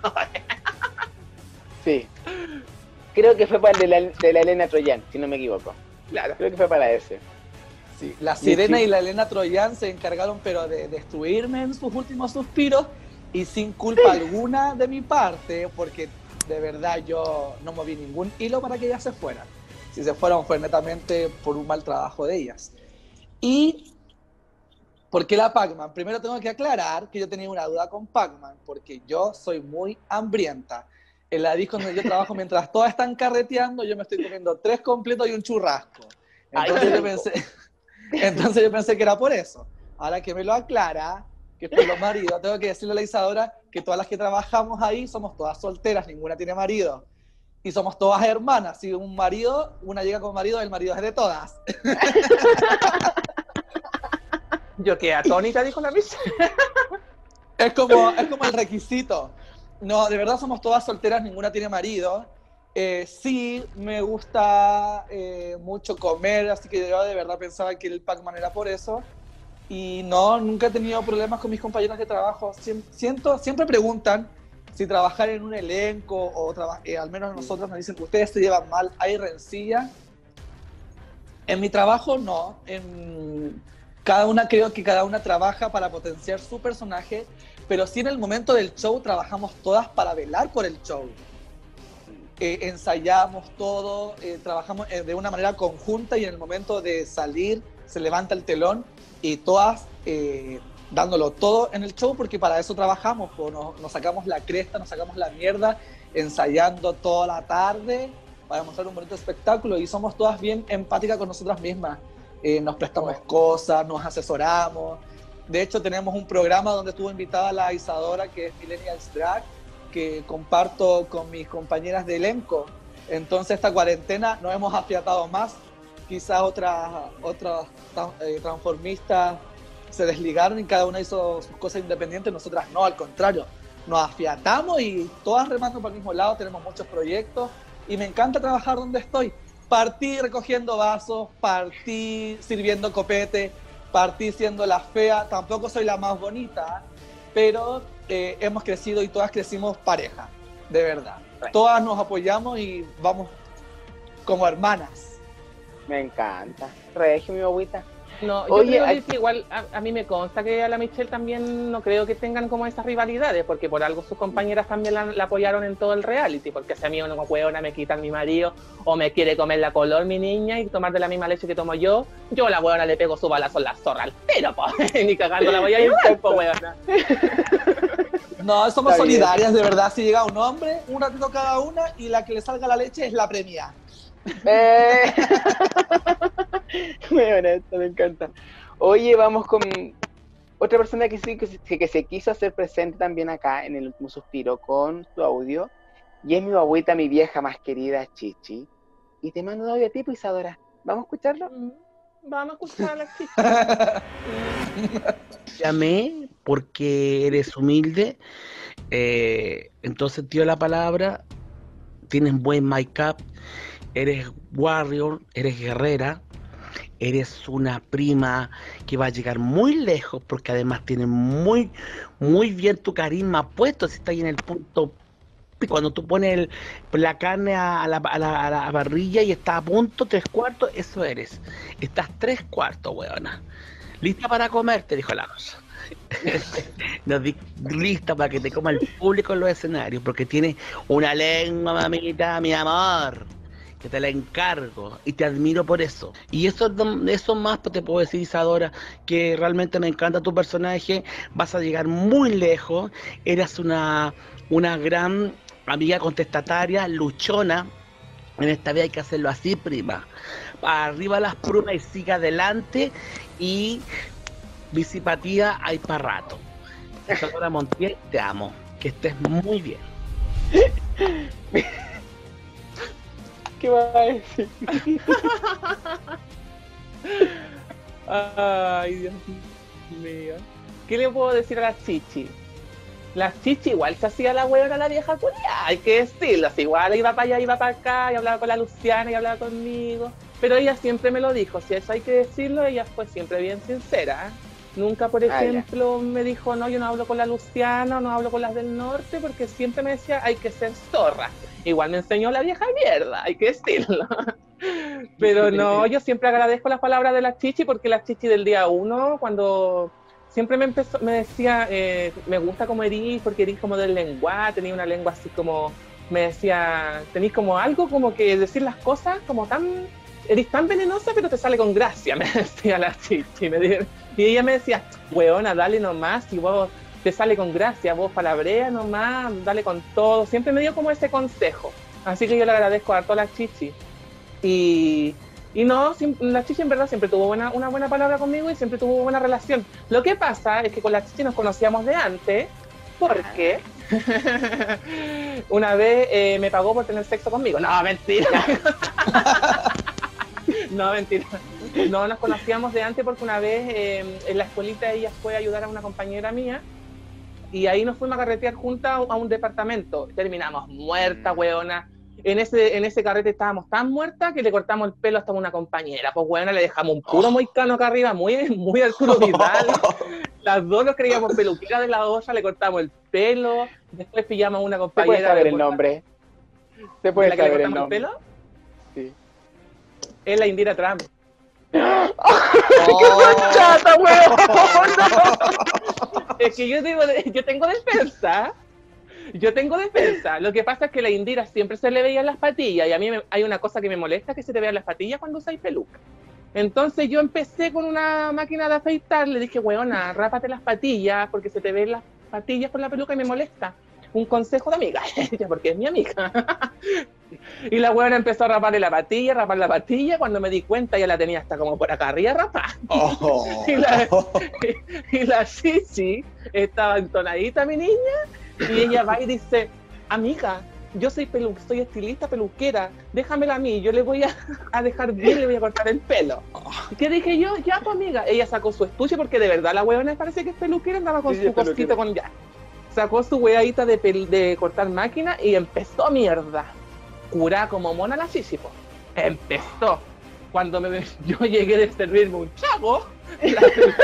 Sí. Creo que fue para el de la, de la Elena Troyan, si no me equivoco. Claro. Creo que fue para ese. Sí, la Sirena Sí. y la Elena Troyan se encargaron pero de destruirme en sus últimos suspiros y sin culpa alguna de mi parte, porque de verdad yo no moví ningún hilo para que ellas se fueran. Si se fueron fue netamente por un mal trabajo de ellas. ¿Y por qué la Pac-Man? Primero tengo que aclarar que yo tenía una duda con Pac-Man, porque yo soy muy hambrienta. En la disco donde yo trabajo, mientras todas están carreteando, yo me estoy comiendo tres completos y un churrasco. Entonces, Ay, yo pensé, entonces yo pensé que era por eso. Ahora que me lo aclara, que es por los maridos, tengo que decirle a la Isadora que todas las que trabajamos ahí somos todas solteras, ninguna tiene marido. Y somos todas hermanas. Si un marido, una llega con marido, el marido es de todas. Yo quedé atónita, dijo la Michelle. Es como, es como el requisito. No, de verdad somos todas solteras, ninguna tiene marido. Eh, sí, me gusta eh, mucho comer, así que yo de verdad pensaba que el Pac-Man era por eso. Y no, nunca he tenido problemas con mis compañeros de trabajo. Siem- siento, siempre preguntan si trabajar en un elenco o traba- eh, al menos nosotros nos dicen que ustedes se llevan mal, hay rencilla. En mi trabajo no. En cada una creo que cada una trabaja para potenciar su personaje, pero sí en el momento del show trabajamos todas para velar por el show. Eh, ensayamos todo, eh, trabajamos eh, de una manera conjunta y en el momento de salir se levanta el telón y todas eh, dándolo todo en el show, porque para eso trabajamos, pues, nos, nos sacamos la cresta, nos sacamos la mierda, ensayando toda la tarde para mostrar un bonito espectáculo, y somos todas bien empáticas con nosotras mismas. Eh, nos prestamos cosas, nos asesoramos. De hecho, tenemos un programa donde estuvo invitada la Isadora, que es Millennials Drag, que comparto con mis compañeras de elenco. Entonces, esta cuarentena nos hemos afiatado más. Quizás otras, otras eh, transformistas se desligaron y cada una hizo sus cosas independientes, nosotras no, al contrario. Nos afiatamos y todas remando para el mismo lado, tenemos muchos proyectos y me encanta trabajar donde estoy. Partí recogiendo vasos, partí sirviendo copete, partí siendo la fea, tampoco soy la más bonita, pero eh, hemos crecido y todas crecimos pareja, de verdad. Todas nos apoyamos y vamos como hermanas. Me encanta. Regio, mi agüita. No, yo Oye, creo hay- que igual a, a mí me consta que a la Michelle también no creo que tengan como esas rivalidades, porque por algo sus compañeras también la, la apoyaron en todo el reality, porque si a mí una hueona me quitan mi marido o me quiere comer la color mi niña y tomar de la misma leche que tomo yo, yo a la hueona le pego su balazo en la zorra al tiro, po. Ni cagando la voy a ayudar, po, hueona. No, somos Está bien. solidarias, de verdad. Si llega un hombre, un ratito cada una y la que le salga la leche es la premia. Eh. Muy honesto, me encanta. Oye, vamos con otra persona que sí que se, que se quiso hacer presente también acá en el último suspiro con su audio. Y es mi abuelita, mi vieja más querida, Chichi. Y te mando un audio a ti, pues, Isadora. ¿Vamos a escucharlo? Mm, Vamos a escuchar a la chica. Llamé porque eres humilde, eh, entonces te dio la palabra, tienes buen make-up, eres warrior, eres guerrera, eres una prima que va a llegar muy lejos porque además tiene muy, muy bien tu carisma puesto, si está ahí en el punto. Cuando tú pones el- la carne a, a la, a la- a la parrilla y está a punto, tres cuartos, eso eres. Estás tres cuartos, weona. Lista para comer, te dijo la cosa. No, di- lista para que te coma el público en los escenarios, porque tienes una lengua, mamita, mi amor, que te la encargo y te admiro por eso. Y eso, eso más pues, te puedo decir, Isadora, que realmente me encanta tu personaje, vas a llegar muy lejos, eres una, una gran amiga contestataria, luchona. En esta vida hay que hacerlo así, prima. Arriba las plumas y siga adelante. Y visipatía hay para rato. Isadora Montiel, te amo. Que estés muy bien. ¿Qué va a decir? Ay, Dios mío. ¿Qué le puedo decir a la Chichi? La Chichi igual se hacía la huevona a la vieja culiada, hay que decirlo. Así, igual iba para allá, iba para acá, y hablaba con la Luciana, y hablaba conmigo. Pero ella siempre me lo dijo, si eso hay que decirlo, ella fue siempre bien sincera. ¿eh? Nunca, por Ah, ya. ejemplo, me dijo, no, yo no hablo con la Luciana, no hablo con las del norte, porque siempre me decía, hay que ser zorra. Igual me enseñó la vieja mierda, hay que decirlo. Pero no, yo siempre agradezco las palabras de la Chichi, porque la Chichi del día uno, cuando siempre me empezó, me decía, eh, me gusta como erís, porque erís como del lenguaje, tenía una lengua así como, me decía, tenís como algo como que decir las cosas como tan, erís tan venenosa, pero te sale con gracia, me decía la Chichi. Me di- y ella me decía, weona, dale nomás, y vos te sale con gracia, vos palabrea nomás, dale con todo. Siempre me dio como ese consejo. Así que yo le agradezco harto a la Chichi. Y, y no, sim- la Chichi en verdad siempre tuvo buena, una buena palabra conmigo y siempre tuvo buena relación. Lo que pasa es que con la Chichi nos conocíamos de antes, porque una vez eh, me pagó por tener sexo conmigo. No, mentira. No, mentira. No, nos conocíamos de antes porque una vez eh, en la escuelita ella fue a ayudar a una compañera mía y ahí nos fuimos a carretear juntas a, a un departamento. Terminamos muertas, weona. En ese, en ese carrete estábamos tan muertas que le cortamos el pelo hasta a una compañera. Pues, weona, le dejamos un puro moicano acá arriba, muy, muy Arturo Vidal. Las dos nos creíamos peluqueras de la otra, le cortamos el pelo. Después pillamos a una ¿Se puede compañera. saber de el corta- nombre? ¿Se ¿De puede la que le saber el cortamos el nombre? pelo? Sí. Es la Indira Trump. ¡Chata, weón! Es que yo digo, yo tengo defensa. Yo tengo defensa. Lo que pasa es que la Indira siempre se le veían las patillas y a mí me- hay una cosa que me molesta, que se te vean las patillas cuando usáis peluca. Entonces yo empecé con una máquina de afeitar, le dije, weona, rápate las patillas, porque se te ven las patillas por la peluca y me molesta. Un consejo de amiga, porque es mi amiga. Y la weona empezó a raparle la patilla, rapar la patilla, cuando me di cuenta ya la tenía hasta como por acá arriba rapada. Oh. Y la, y, y la Chichi estaba entonadita, mi niña, y ella va y dice, amiga, yo soy pelu soy estilista peluquera, déjamela a mí, yo le voy a, a dejar bien, le voy a cortar el pelo. ¿Qué dije yo? Ya, pues amiga. Ella sacó su estuche, porque de verdad la weona parece que es peluquera, andaba con Sí, su es peluquera. cosito con ya. Sacó su weadita de, de cortar máquina y empezó mierda. Curá como mona la Chichi, po. Empezó. Cuando me, yo llegué de servirme un chago, la,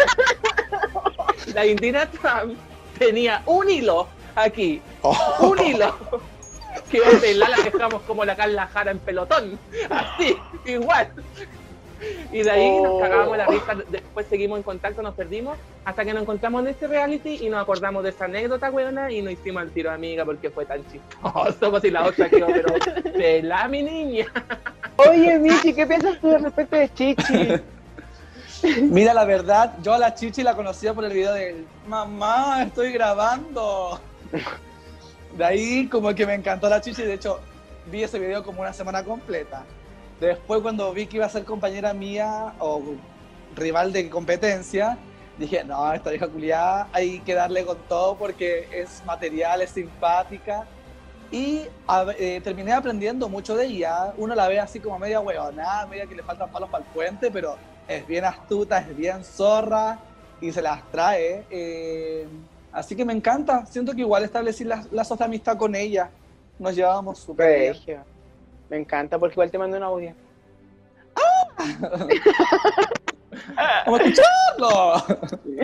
la Indira Trump tenía un hilo aquí, un hilo. Que la la dejamos como la Carla Jara en pelotón, así, igual. Y de ahí nos cagábamos la risa, después seguimos en contacto, nos perdimos, hasta que nos encontramos en este reality y nos acordamos de esa anécdota, weona, y nos hicimos al tiro amiga porque fue tan chistoso, pues si la otra quedó, pero pelá mi niña. Oye, Michi, ¿qué piensas tú respecto de Chichi? Mira, la verdad, yo a la Chichi la conocía por el video de mamá, estoy grabando. De ahí como que me encantó la Chichi, de hecho vi ese video como una semana completa. Después cuando vi que iba a ser compañera mía o rival de competencia, dije, no, esta vieja culiada hay que darle con todo porque es material, es simpática. Y a, eh, terminé aprendiendo mucho de ella. Uno la ve así como media huevona, media que le faltan palos para el puente, pero es bien astuta, es bien zorra y se las trae. Eh, así que me encanta. Siento que igual establecí las lazos de amistad con ella. Nos llevábamos súper bien. Regio. Me encanta porque igual te mando un audio. ¡Vamos a escucharlo!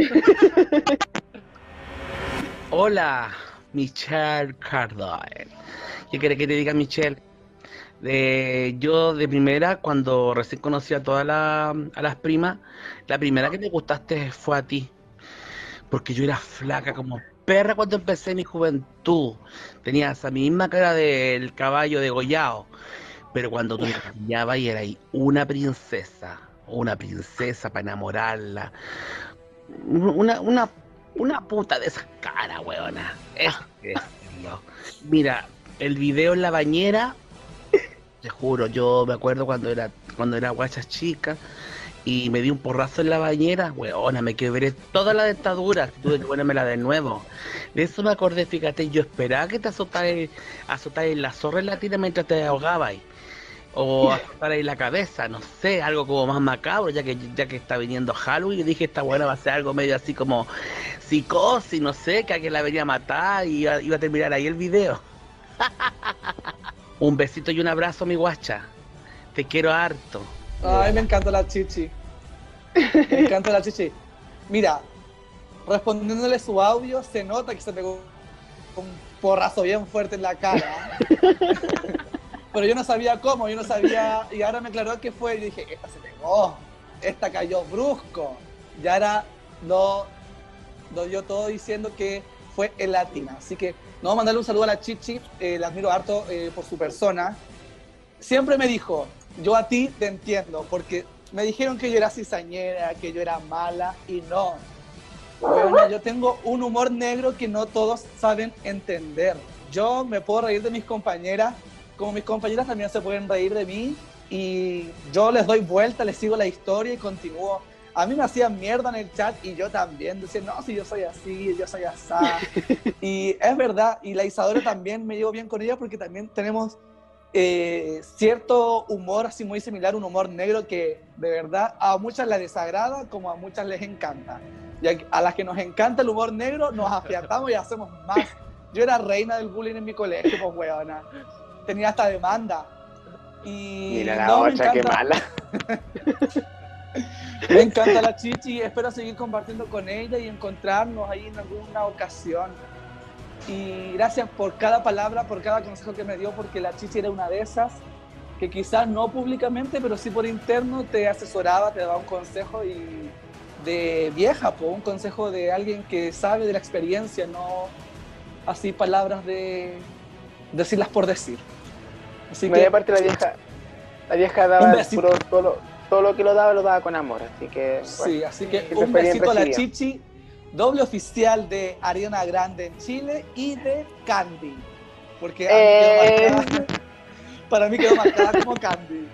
Hola, Michelle Cardone. ¿Qué quiere que te diga, Michelle? De, yo de primera, cuando recién conocí a todas la- a las primas, la primera que te gustaste fue a ti. Porque yo era flaca como perra cuando empecé mi juventud. Tenía esa misma cara del caballo degollado. Pero cuando tú me pillabas y eras una princesa, una princesa para enamorarla. Una, una, una puta de esas caras, weona. Eso hay que decirlo. Mira, el video en la bañera, te juro, yo me acuerdo cuando era, cuando era guacha chica y me di un porrazo en la bañera, weona, me quebré toda la dentadura, tuve que ponérmela de nuevo. De eso me acordé, fíjate, yo esperaba que te azotaras azotaras la zorra en la tina mientras te ahogabas. O azotar ahí la cabeza, no sé, algo como más macabro, ya que ya que está viniendo Halloween, y dije, esta buena va a ser algo medio así como psicosis, no sé, que alguien la venía a matar y iba, iba a terminar ahí el video. Un besito y un abrazo, mi guacha. Te quiero harto. Ay, me encanta la Chichi. Me encanta la Chichi. Mira, respondiéndole su audio, se nota que se pegó un porrazo bien fuerte en la cara. Pero yo no sabía cómo, yo no sabía, y ahora me aclaró que fue, y dije, esta se pegó, esta cayó brusco. Y ahora lo, lo dio todo diciendo que fue en latina. Así que, no, vamos a mandarle un saludo a la Chichi, eh, la admiro harto eh, por su persona. Siempre me dijo, yo a ti te entiendo, porque me dijeron que yo era cizañera, que yo era mala, y no. Bueno, yo tengo un humor negro que no todos saben entender. Yo me puedo reír de mis compañeras, como mis compañeras también se pueden reír de mí, y yo les doy vuelta, les sigo la historia y continúo. A mí me hacían mierda en el chat y yo también, decían, no, si yo soy así, yo soy asá. Y es verdad, y la Isadora también me llevo bien con ella porque también tenemos eh, cierto humor así muy similar, un humor negro que de verdad a muchas les desagrada como a muchas les encanta. Y a, a las que nos encanta el humor negro nos afiatamos y hacemos más. Yo era reina del bullying en mi colegio, pues weona. Tenía hasta demanda. Y Mira la no, me otra, qué encanta. mala. Me encanta la Chichi, espero seguir compartiendo con ella y encontrarnos ahí en alguna ocasión. Y gracias por cada palabra, por cada consejo que me dio, porque la Chichi era una de esas que quizás no públicamente, pero sí por interno te asesoraba, te daba un consejo y de vieja, po, un consejo de alguien que sabe de la experiencia, no así palabras de decirlas por decir. Así No, que y aparte la vieja, la vieja Un daba besito. puro, todo lo, todo lo que lo daba, lo daba con amor, así que... Sí, bueno, así que siempre un fue bien besito a la recibido. Chichi, doble oficial de Ariana Grande en Chile y de Candy. Porque a mí Eh, quedó marcada, para mí quedó marcada como Candy.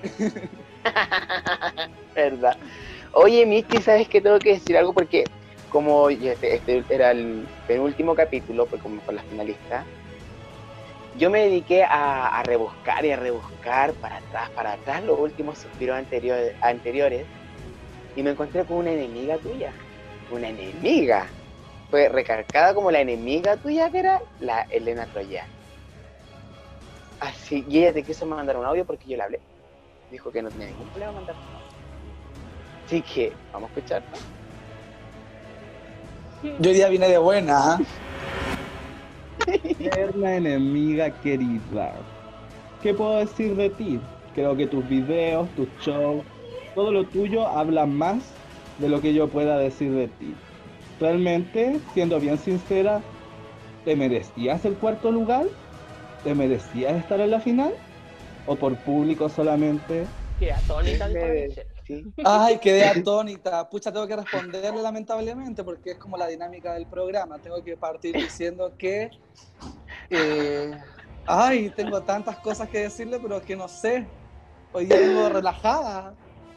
verdad. Oye, Misty, ¿sabes qué? Tengo que decir algo porque como ya este, este era el penúltimo capítulo, pues como con las finalistas, yo me dediqué a, a rebuscar y a rebuscar para atrás, para atrás los últimos suspiros anteriores, anteriores y me encontré con una enemiga tuya. Una enemiga. Fue recargada como la enemiga tuya que era la Elena Troyano. Así, y ella te quiso mandar un audio porque yo le hablé. Dijo que no tenía ningún problema mandar un audio. Así que, vamos a escuchar, ¿no? Yo hoy día vine de buena, ¿ah? Eterna enemiga querida. ¿Qué puedo decir de ti? Creo que tus videos, tus shows, todo lo tuyo habla más de lo que yo pueda decir de ti. Realmente, siendo bien sincera, ¿te merecías el cuarto lugar? ¿Te merecías estar en la final? ¿O por público solamente? Qué atónita dijo la Me- Michelle. sí. Ay, quedé atónita. Pucha, tengo que responderle lamentablemente porque es como la dinámica del programa. Tengo que partir diciendo que... eh, ay, tengo tantas cosas que decirle, pero que no sé. Hoy día vengo relajada.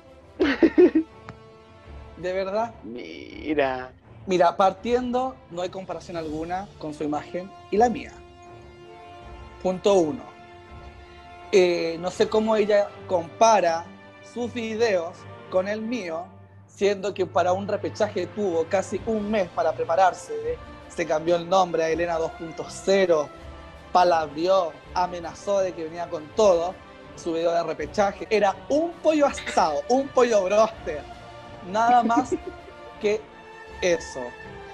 De verdad. Mira. Mira, partiendo, no hay comparación alguna con su imagen y la mía. Punto uno. Eh, no sé cómo ella compara sus videos con el mío, siendo que para un repechaje tuvo casi un mes para prepararse. Se cambió el nombre a Elena dos punto cero, palabrió, amenazó de que venía con todo. Su video de repechaje era un pollo asado, un pollo broster. Nada más que eso.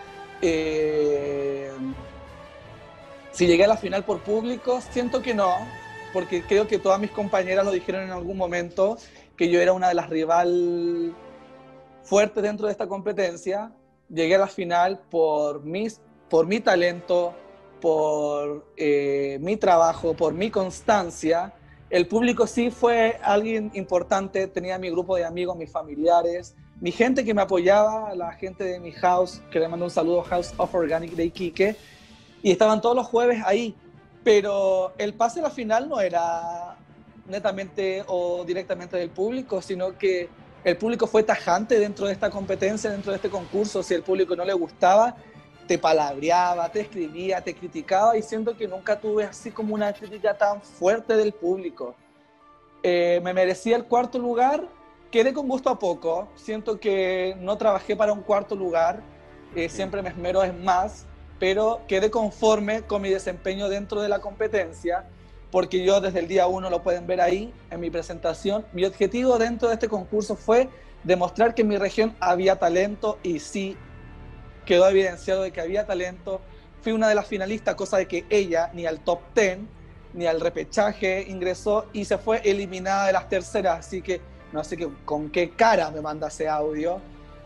Eh, si llegué a la final por público, siento que no, porque creo que todas mis compañeras lo dijeron en algún momento, que yo era una de las rival fuertes dentro de esta competencia. Llegué a la final por, mis, por mi talento, por eh, mi trabajo, por mi constancia. El público sí fue alguien importante, tenía mi grupo de amigos, mis familiares, mi gente que me apoyaba, la gente de mi house, que le mando un saludo, House of Organic de Iquique, y estaban todos los jueves ahí, pero el pase a la final no era netamente o directamente del público, sino que el público fue tajante dentro de esta competencia, dentro de este concurso. Si el público no le gustaba, te palabreaba, te escribía, te criticaba, y siento que nunca tuve así como una crítica tan fuerte del público. Eh, me merecía el cuarto lugar, quedé con gusto a poco, siento que no trabajé para un cuarto lugar, eh, siempre me esmero es más, pero quedé conforme con mi desempeño dentro de la competencia, porque yo desde el día uno, lo pueden ver ahí en mi presentación, mi objetivo dentro de este concurso fue demostrar que en mi región había talento, y sí, quedó evidenciado de que había talento. Fui una de las finalistas, cosa de que ella ni al top diez, ni al repechaje ingresó, y se fue eliminada de las terceras, así que no sé qué, con qué cara me manda ese audio.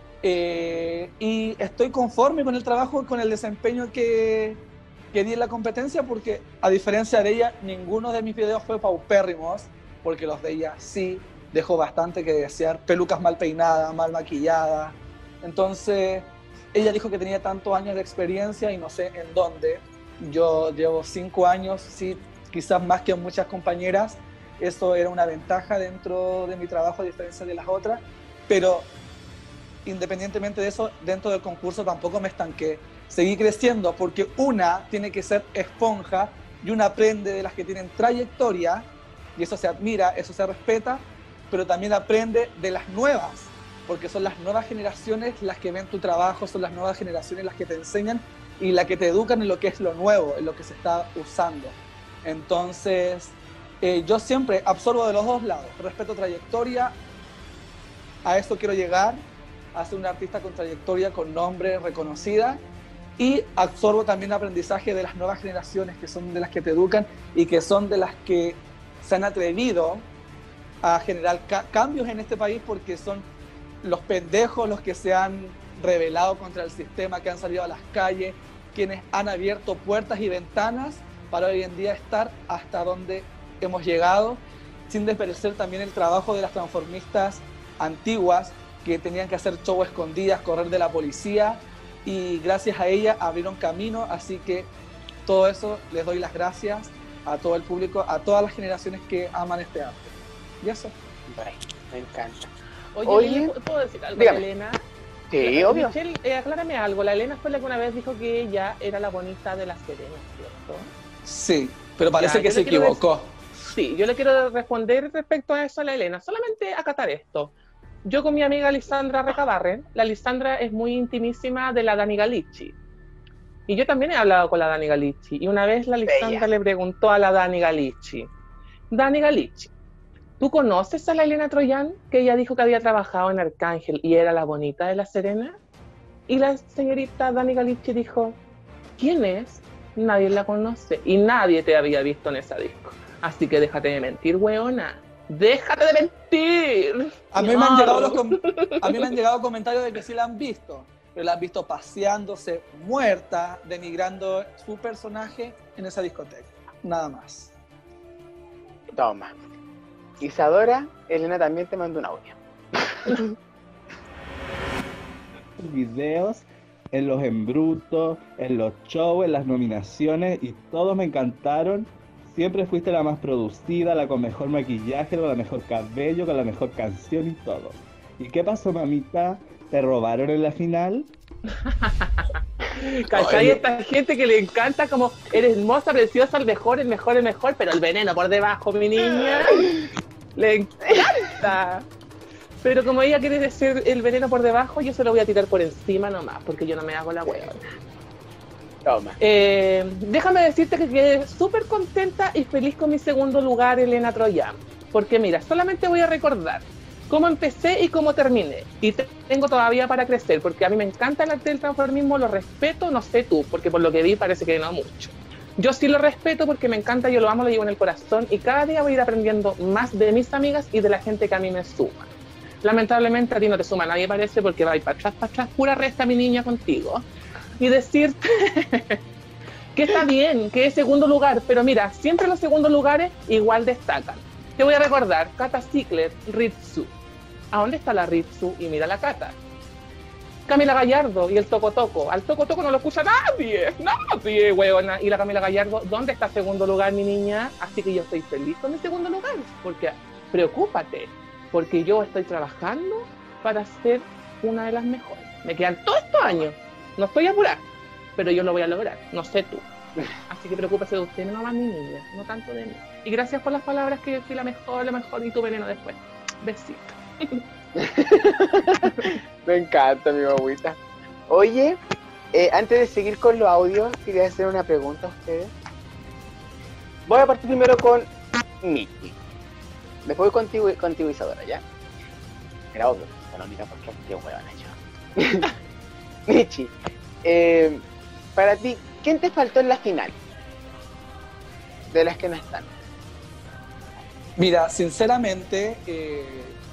Eh, y estoy conforme con el trabajo, con el desempeño que, que di en la competencia, porque a diferencia de ella, ninguno de mis videos fue paupérrimos, porque los de ella sí dejó bastante que desear, pelucas mal peinadas, mal maquilladas. Entonces, ella dijo que tenía tantos años de experiencia y no sé en dónde. Yo llevo cinco años, sí, quizás más que muchas compañeras. Eso era una ventaja dentro de mi trabajo, a diferencia de las otras, pero independientemente de eso, dentro del concurso tampoco me estanqué. Seguí creciendo, porque una tiene que ser esponja y una aprende de las que tienen trayectoria, y eso se admira, eso se respeta, pero también aprende de las nuevas, porque son las nuevas generaciones las que ven tu trabajo, son las nuevas generaciones las que te enseñan y las que te educan en lo que es lo nuevo, en lo que se está usando. Entonces, eh, yo siempre absorbo de los dos lados, respeto trayectoria, a esto quiero llegar, a ser una artista con trayectoria, con nombre, reconocida, y absorbo también aprendizaje de las nuevas generaciones, que son de las que te educan y que son de las que se han atrevido a generar ca cambios en este país, porque son los pendejos los que se han rebelado contra el sistema, que han salido a las calles, quienes han abierto puertas y ventanas para hoy en día estar hasta donde hemos llegado, sin desmerecer también el trabajo de las transformistas antiguas que tenían que hacer show escondidas, correr de la policía, y gracias a ella abrieron camino, así que todo eso les doy las gracias a todo el público, a todas las generaciones que aman este arte. Y eso. Bueno, me encanta. Oye, Oye, Elena, ¿puedo decir algo dígame. de Elena? Sí, La- obvio. Michelle, eh, aclárame algo. La Elena fue la que una vez dijo que ella era la bonita de La Serena, ¿cierto? Sí, pero parece Ya, que yo se le quiero equivocó. Sí, yo le quiero responder respecto a eso a la Elena. Solamente acatar esto. Yo con mi amiga Lisandra Recabarren, la Lisandra es muy intimísima de la Dani Galici. Y yo también he hablado con la Dani Galici. Y una vez la Lisandra Bella. le preguntó a la Dani Galici, Dani Galici, ¿tú conoces a la Elena Troyan? Que ella dijo que había trabajado en Arcángel y era la bonita de La Serena. Y la señorita Dani Galici dijo, ¿quién es? Nadie la conoce y nadie te había visto en esa disco. Así que déjate de mentir, weona. ¡Déjate de mentir! A mí, me han No. llegado los com- a mí me han llegado comentarios de que sí la han visto, pero la han visto paseándose muerta, denigrando su personaje en esa discoteca. Nada más. Toma. Isadora, Elena también te mandó un audio. Videos, en los embrutos, en los shows, en las nominaciones, y todos me encantaron. Siempre fuiste la más producida, la con mejor maquillaje, con la mejor cabello, con la mejor canción y todo. ¿Y qué pasó, mamita? ¿Te robaron en la final? ¿Cachai? Ay, Esta gente que le encanta como eres hermosa, preciosa, el mejor, el mejor, el mejor, pero el veneno por debajo, mi niña. Le encanta. Pero como ella quiere decir el veneno por debajo, yo se lo voy a tirar por encima nomás, porque yo no me hago la hueva. Toma. Eh, déjame decirte que quedé súper contenta y feliz con mi segundo lugar, Elena Troyan. Porque mira, solamente voy a recordar cómo empecé y cómo terminé. Y te- tengo todavía para crecer, porque a mí me encanta el arte del transformismo, lo respeto, no sé tú, porque por lo que vi parece que no mucho. Yo sí lo respeto porque me encanta, yo lo amo, lo llevo en el corazón y cada día voy a ir aprendiendo más de mis amigas y de la gente que a mí me suma. Lamentablemente a ti no te suma nadie, parece, porque va a ir para atrás, para atrás, pura resta mi niña contigo. Y decirte que está bien, que es segundo lugar, pero mira, siempre los segundos lugares igual destacan. Te voy a recordar, Cata Ziegler, Ritsu. ¿A dónde está la Ritsu? Y mira la Cata. Camila Gallardo y el Toco Toco. Al Toco Toco no lo escucha nadie, nadie, huevona. Y la Camila Gallardo, ¿dónde está segundo lugar, mi niña? Así que yo estoy feliz con mi segundo lugar, porque preocúpate, porque yo estoy trabajando para ser una de las mejores. Me quedan todos estos años. No estoy apurada, pero yo lo voy a lograr, no sé tú. Así que preocúpese de usted, no más mi niña, no tanto de mí. Y gracias por las palabras, que fui la mejor, la mejor, y tu veneno después. Besito. Me encanta, mi guaguita. Oye, eh, antes de seguir con los audios, quería hacer una pregunta a ustedes. Voy a partir primero con Miki. Después voy contigo, contigo Isadora, ¿ya? Era obvio, bueno, mira, porque qué huevona yo. Michi, eh, para ti, ¿quién te faltó en la final? De las que no están. Mira, sinceramente, eh,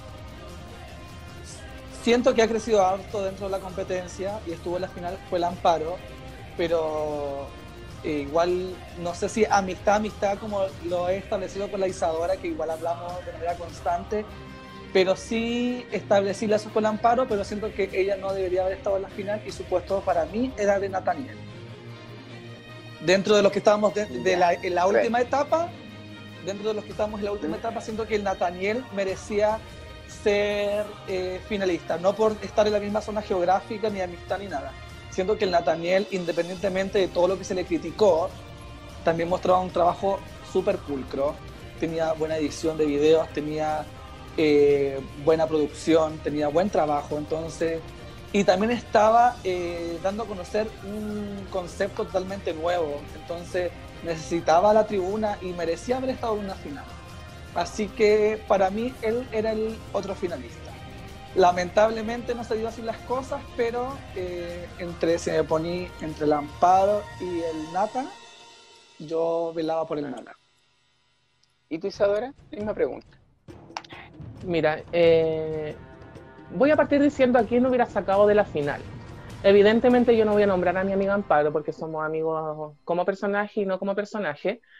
siento que ha crecido harto dentro de la competencia y estuvo en la final, fue el Amparo, pero eh, igual no sé si amistad, amistad como lo he establecido con la Isadora, que igual hablamos de manera constante, pero sí establecí lazos con el Amparo, pero siento que ella no debería haber estado en la final y su puesto para mí era de Nathaniel. Dentro de los que estábamos de, de la, en la última etapa, dentro de los que estábamos en la última etapa, siento que el Nathaniel merecía ser eh, finalista, no por estar en la misma zona geográfica, ni amistad, ni nada. Siento que el Nathaniel, independientemente de todo lo que se le criticó, también mostraba un trabajo súper pulcro, tenía buena edición de videos, tenía eh, buena producción, tenía buen trabajo, entonces... Y también estaba eh, dando a conocer un concepto totalmente nuevo, entonces necesitaba la tribuna y merecía haber estado en una final. Así que para mí él era el otro finalista. Lamentablemente no se dio así las cosas, pero eh, entre, se me ponía entre el Amparo y el Nata, yo velaba por el Nata. ¿Y tú, Isadora? Misma pregunta. Mira, eh, voy a partir diciendo a quién hubiera sacado de la final. Evidentemente yo no voy a nombrar a mi amiga Amparo porque somos amigos como personaje y no como personaje,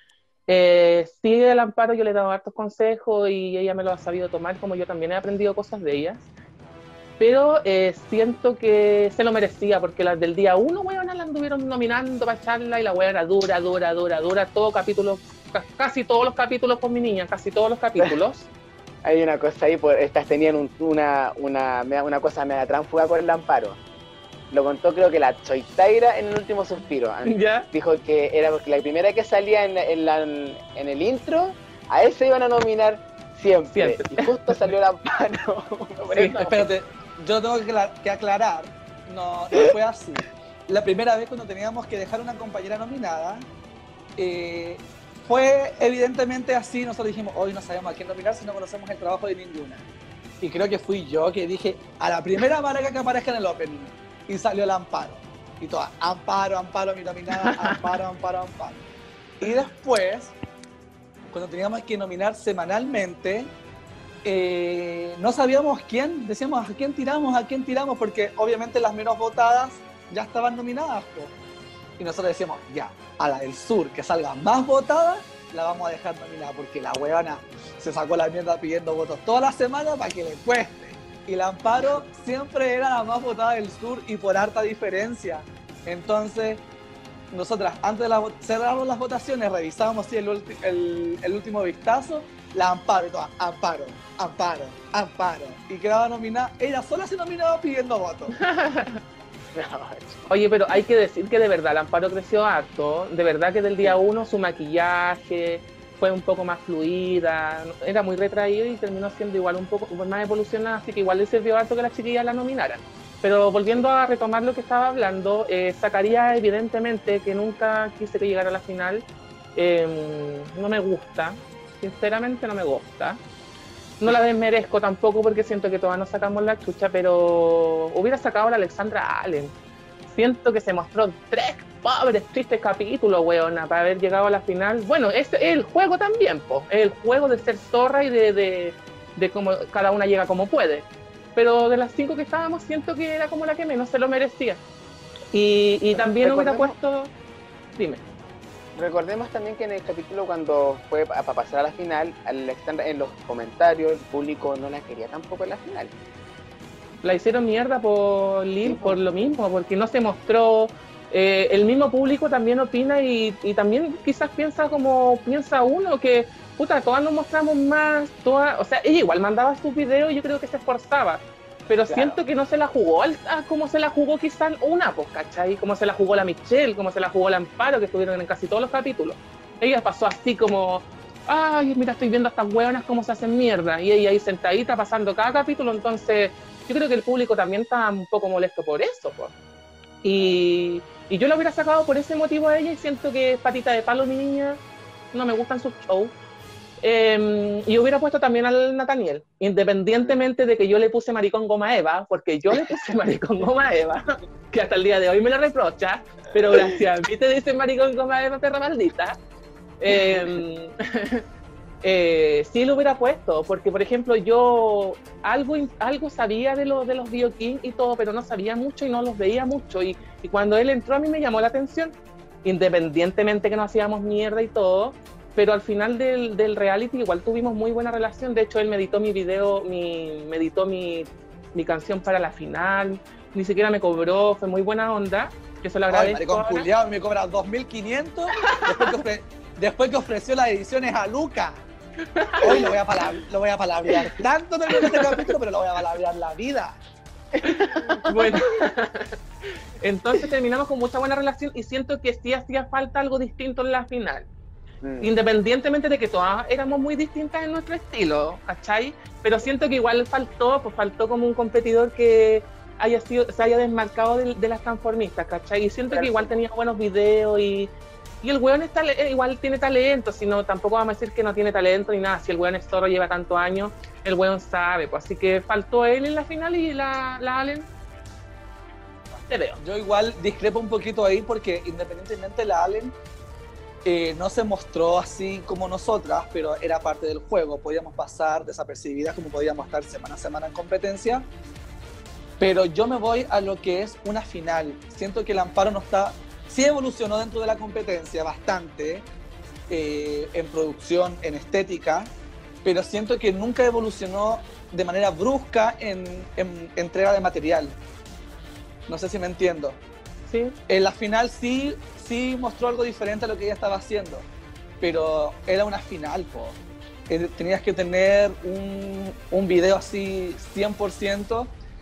Eh, sí, el Amparo yo le he dado hartos consejos y ella me lo ha sabido tomar, como yo también he aprendido cosas de ellas. Pero eh, siento que se lo merecía, porque las del día uno, weón, la anduvieron nominando para echarla y la weón era dura, dura, dura, dura, todo capítulo, ca- casi todos los capítulos con mi niña, casi todos los capítulos. Hay una cosa ahí, pues estas tenían un- una, una, mea- una cosa media tránfuga con el Amparo. Lo contó creo que la Choitaira en el último suspiro. ¿Ya? Dijo que era porque la primera que salía en, en, la- en el intro, a ese iban a nominar siempre. Siempre. Y justo salió el Amparo. Por Sí, eso- Espérate, yo tengo que, acla- que aclarar, no, no fue así. La primera vez cuando teníamos que dejar una compañera nominada, eh, fue evidentemente así, nosotros dijimos, hoy no sabemos a quién nominar si no conocemos el trabajo de ninguna. Y creo que fui yo que dije, a la primera maraca que aparezca en el opening, y salió el Amparo. Y todas, Amparo, Amparo, mi nominada, Amparo, Amparo, Amparo. Y después, cuando teníamos que nominar semanalmente, eh, no sabíamos quién, decíamos a quién tiramos, a quién tiramos, porque obviamente las menos votadas ya estaban nominadas, po. Y nosotros decíamos, ya, a la del sur, que salga más votada, la vamos a dejar nominada, porque la huevona se sacó la mierda pidiendo votos toda la semana para que le cueste. Y la Amparo siempre era la más votada del sur y por harta diferencia. Entonces, nosotras, antes de la, cerramos las votaciones, revisábamos sí, el, ulti, el, el último vistazo, la Amparo, y toda, Amparo, Amparo, Amparo. Y quedaba nominada, ella sola se nominaba pidiendo votos. Oye, pero hay que decir que de verdad el Amparo creció harto, de verdad que del día uno su maquillaje fue un poco más fluida, era muy retraído y terminó siendo igual un poco más evolucionada, así que igual le sirvió harto que las chiquillas la nominaran. Pero volviendo a retomar lo que estaba hablando, eh, sacaría evidentemente que nunca quise que llegara a la final, eh, no me gusta, sinceramente no me gusta. No la desmerezco tampoco porque siento que todas nos sacamos la chucha, pero hubiera sacado a la Alexandra Allen. Siento que se mostró tres pobres, tristes capítulos, weona, para haber llegado a la final. Bueno, es el juego también, po. Es el juego de ser zorra y de, de, de cómo cada una llega como puede. Pero de las cinco que estábamos, siento que era como la que menos se lo merecía. Y, y también hubiera puesto... Dime. Recordemos también que en el capítulo cuando fue para pasar a la final, Alexandra, en los comentarios el público no la quería tampoco en la final. La hicieron mierda por Lil, Sí, por lo mismo, porque no se mostró. Eh, el mismo público también opina y, y también quizás piensa como piensa uno, que puta, todas nos mostramos más, todas, o sea, ella igual mandaba sus videos y yo creo que se esforzaba, pero Claro. siento que no se la jugó al- a como se la jugó quizás una, pues, ¿cachai? Como se la jugó la Michelle, como se la jugó la Amparo, que estuvieron en casi todos los capítulos. Ella pasó así como, ay, mira, estoy viendo a estas hueonas cómo se hacen mierda, y ella ahí sentadita pasando cada capítulo, entonces yo creo que el público también está un poco molesto por eso, pues. Y, y yo lo hubiera sacado por ese motivo a ella y siento que es patita de palo mi niña, no me gustan sus shows. Eh, y hubiera puesto también al Nathaniel, independientemente de que yo le puse maricón goma Eva, porque yo le puse maricón goma Eva, que hasta el día de hoy me lo reprocha, pero gracias a mí te dicen maricón goma Eva, perra maldita. Eh, eh, sí lo hubiera puesto, porque por ejemplo yo algo, algo sabía de, lo, de los Bioking y todo, pero no sabía mucho y no los veía mucho, y, y cuando él entró a mí me llamó la atención, independientemente que no hacíamos mierda y todo. Pero al final del, del reality igual tuvimos muy buena relación. De hecho, él me editó mi video, mi, me editó mi, mi canción para la final. Ni siquiera me cobró, fue muy buena onda. Que se lo Ay, agradezco. maricón ahora. culiao, me cobra dos mil quinientos después, que ofre- después que ofreció las ediciones a Luca. Hoy lo voy a, palab- lo voy a palabrear tanto también en este capítulo, pero lo voy a palabrear la vida. Bueno, entonces terminamos con mucha buena relación y siento que sí hacía falta algo distinto en la final. Mm. Independientemente de que todas éramos muy distintas en nuestro estilo, ¿cachai? Pero siento que igual faltó, pues faltó como un competidor que haya sido, se haya desmarcado de, de las transformistas, ¿cachai? Y siento que igual tenía buenos videos y, y el weón está, igual tiene talento, sino tampoco vamos a decir que no tiene talento ni nada, si el weón es zorro, lleva tantos años, el weón sabe, pues así que faltó él en la final y la, la Allen, te veo. Yo igual discrepo un poquito ahí porque independientemente la Allen eh, no se mostró así como nosotras, pero era parte del juego. Podíamos pasar desapercibidas como podíamos estar semana a semana en competencia. Pero yo me voy a lo que es una final. Siento que el Amparo no está... Sí evolucionó dentro de la competencia bastante, eh, en producción, en estética, pero siento que nunca evolucionó de manera brusca en, en entrega de material. No sé si me entiendo. Sí. En la final sí, sí mostró algo diferente a lo que ella estaba haciendo, pero era una final, po. Eh, Tenías que tener un, un video así cien por ciento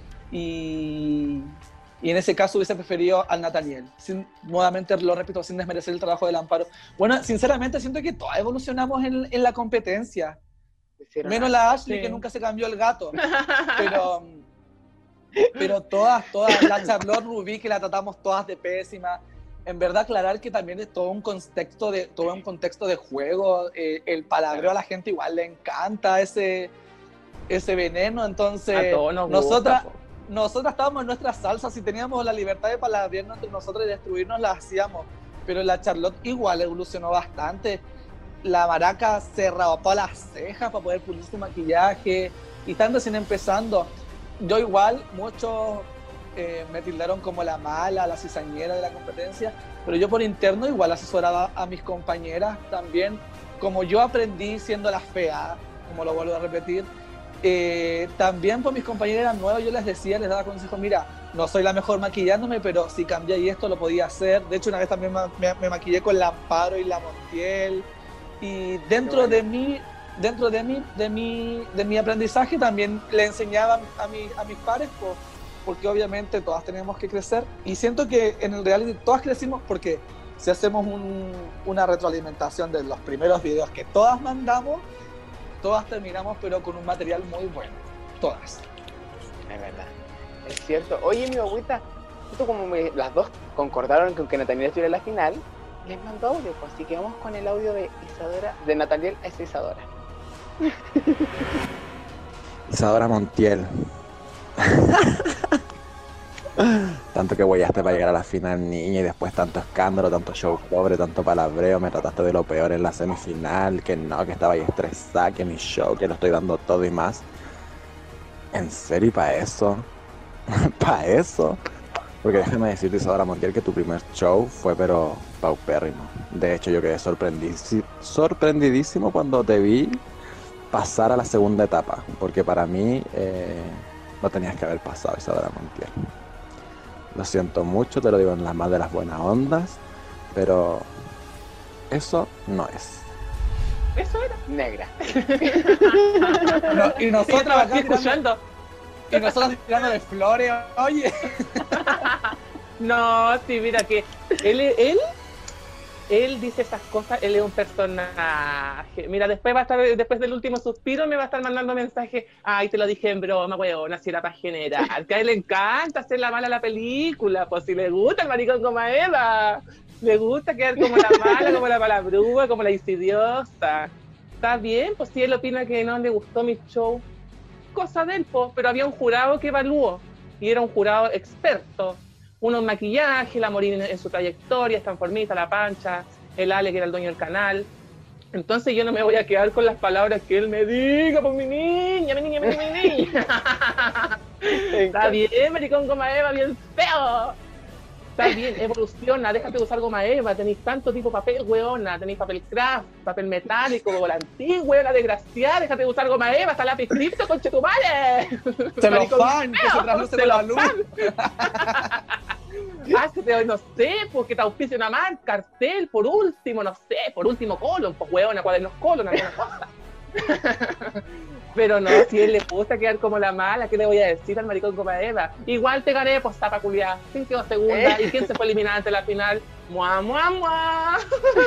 y, y en ese caso hubiese preferido al Nathaniel. Sin, nuevamente lo repito, sin desmerecer el trabajo del Amparo. Bueno, sinceramente siento que todas evolucionamos en, en la competencia. Hicieron Menos algo. la Ashley, Sí. que nunca se cambió el gato. Pero, pero todas, todas, la Charlotte Rubí, que la tratamos todas de pésima. En verdad, aclarar que también es todo un contexto de, todo un contexto de juego. Eh, el palabreo a la gente igual le encanta ese, ese veneno. Entonces, A todos nos nosotras, gusta, po. nosotras estábamos en nuestra salsa. Si teníamos la libertad de palabrearnos entre nosotros y destruirnos, la hacíamos. Pero la Charlotte igual evolucionó bastante. La Maraca se rapó las cejas para poder pulir su maquillaje y están recién empezando. Yo igual, muchos eh, me tildaron como la mala, la cizañera de la competencia, pero yo por interno igual asesoraba a mis compañeras también, como yo aprendí siendo la fea, como lo vuelvo a repetir, eh, también por mis compañeras nuevas yo les decía, les daba consejos, mira, no soy la mejor maquillándome, pero si cambié y esto lo podía hacer. De hecho, una vez también me, me, me maquillé con la Amparo y la Montiel. Y dentro bueno. de mí, dentro de mí, de mi, de mi aprendizaje también le enseñaba a, mi, a mis pares, por, porque obviamente todas tenemos que crecer. Y siento que en el reality todas crecimos porque si hacemos un, una retroalimentación de los primeros videos que todas mandamos, todas terminamos pero con un material muy bueno. Todas. Es verdad. Es cierto. Oye, mi agüita, justo como me- las dos concordaron con que Nathaniel estuviera en la final, les mandó audio, pues, así que vamos con el audio de Isadora, de Nathaniel a esa Isadora. Isadora Montiel. Tanto que huellaste para llegar a la final, niña, y después tanto escándalo, tanto show pobre, tanto palabreo, me trataste de lo peor en la semifinal, que no, que estaba ahí estresada, que mi show, que lo estoy dando todo y más. ¿En serio y para eso? ¿Para eso? Porque déjame decirte, Isadora Montiel, que tu primer show fue pero paupérrimo. De hecho, yo quedé sorprendisi- sorprendidísimo cuando te vi pasar a la segunda etapa, porque para mí eh, no tenías que haber pasado, Isadora Montiel. Lo siento mucho, te lo digo en las más de las buenas ondas, pero eso no es. Eso era. Negra. No, y Sí, nosotras estaba acá aquí tirando, escuchando. y nosotras tirando de flores, oye. No, sí, mira que él, él, él dice esas cosas, él es un personaje. Mira, después va a estar, después del último suspiro me va a estar mandando mensajes, ay, te lo dije en broma, weona, si era para generar. Que a él le encanta hacer la mala a la película, pues si le gusta el maricón como a Eva, le gusta quedar como la mala, como la palabrúa, como la insidiosa. Está bien, pues si él opina que no le gustó mi show, cosa de él, pues, pero había un jurado que evaluó, y era un jurado experto. Uno en maquillaje, la Morín en su trayectoria, Transformista, La Pancha, el Ale, que era el dueño del canal. Entonces yo no me voy a quedar con las palabras que él me diga, por mi niña, mi niña, mi niña, mi niña. Está bien, maricón goma Eva, bien feo. Está bien, evoluciona, déjate de usar goma Eva, tenéis tanto tipo papel, weona, tenéis papel craft, papel metálico, volantín, weona, desgraciada, déjate de usar goma Eva, hasta lápiz cripto, conchetumare. Celofán, que se trasluce con la luz. Hazte, no sé, porque te auspicia una marca, cartel, por último, no sé, por último colon, pues weona, cuadernos colon, alguna cosa. Pero no, si a él le gusta quedar como la mala, ¿qué le voy a decir al maricón como a Eva? Igual te gané, pues tapa culiada. ¿Quién quedó segunda? ¿Y quién se fue eliminada ante la final? ¡Mua, mua, mua!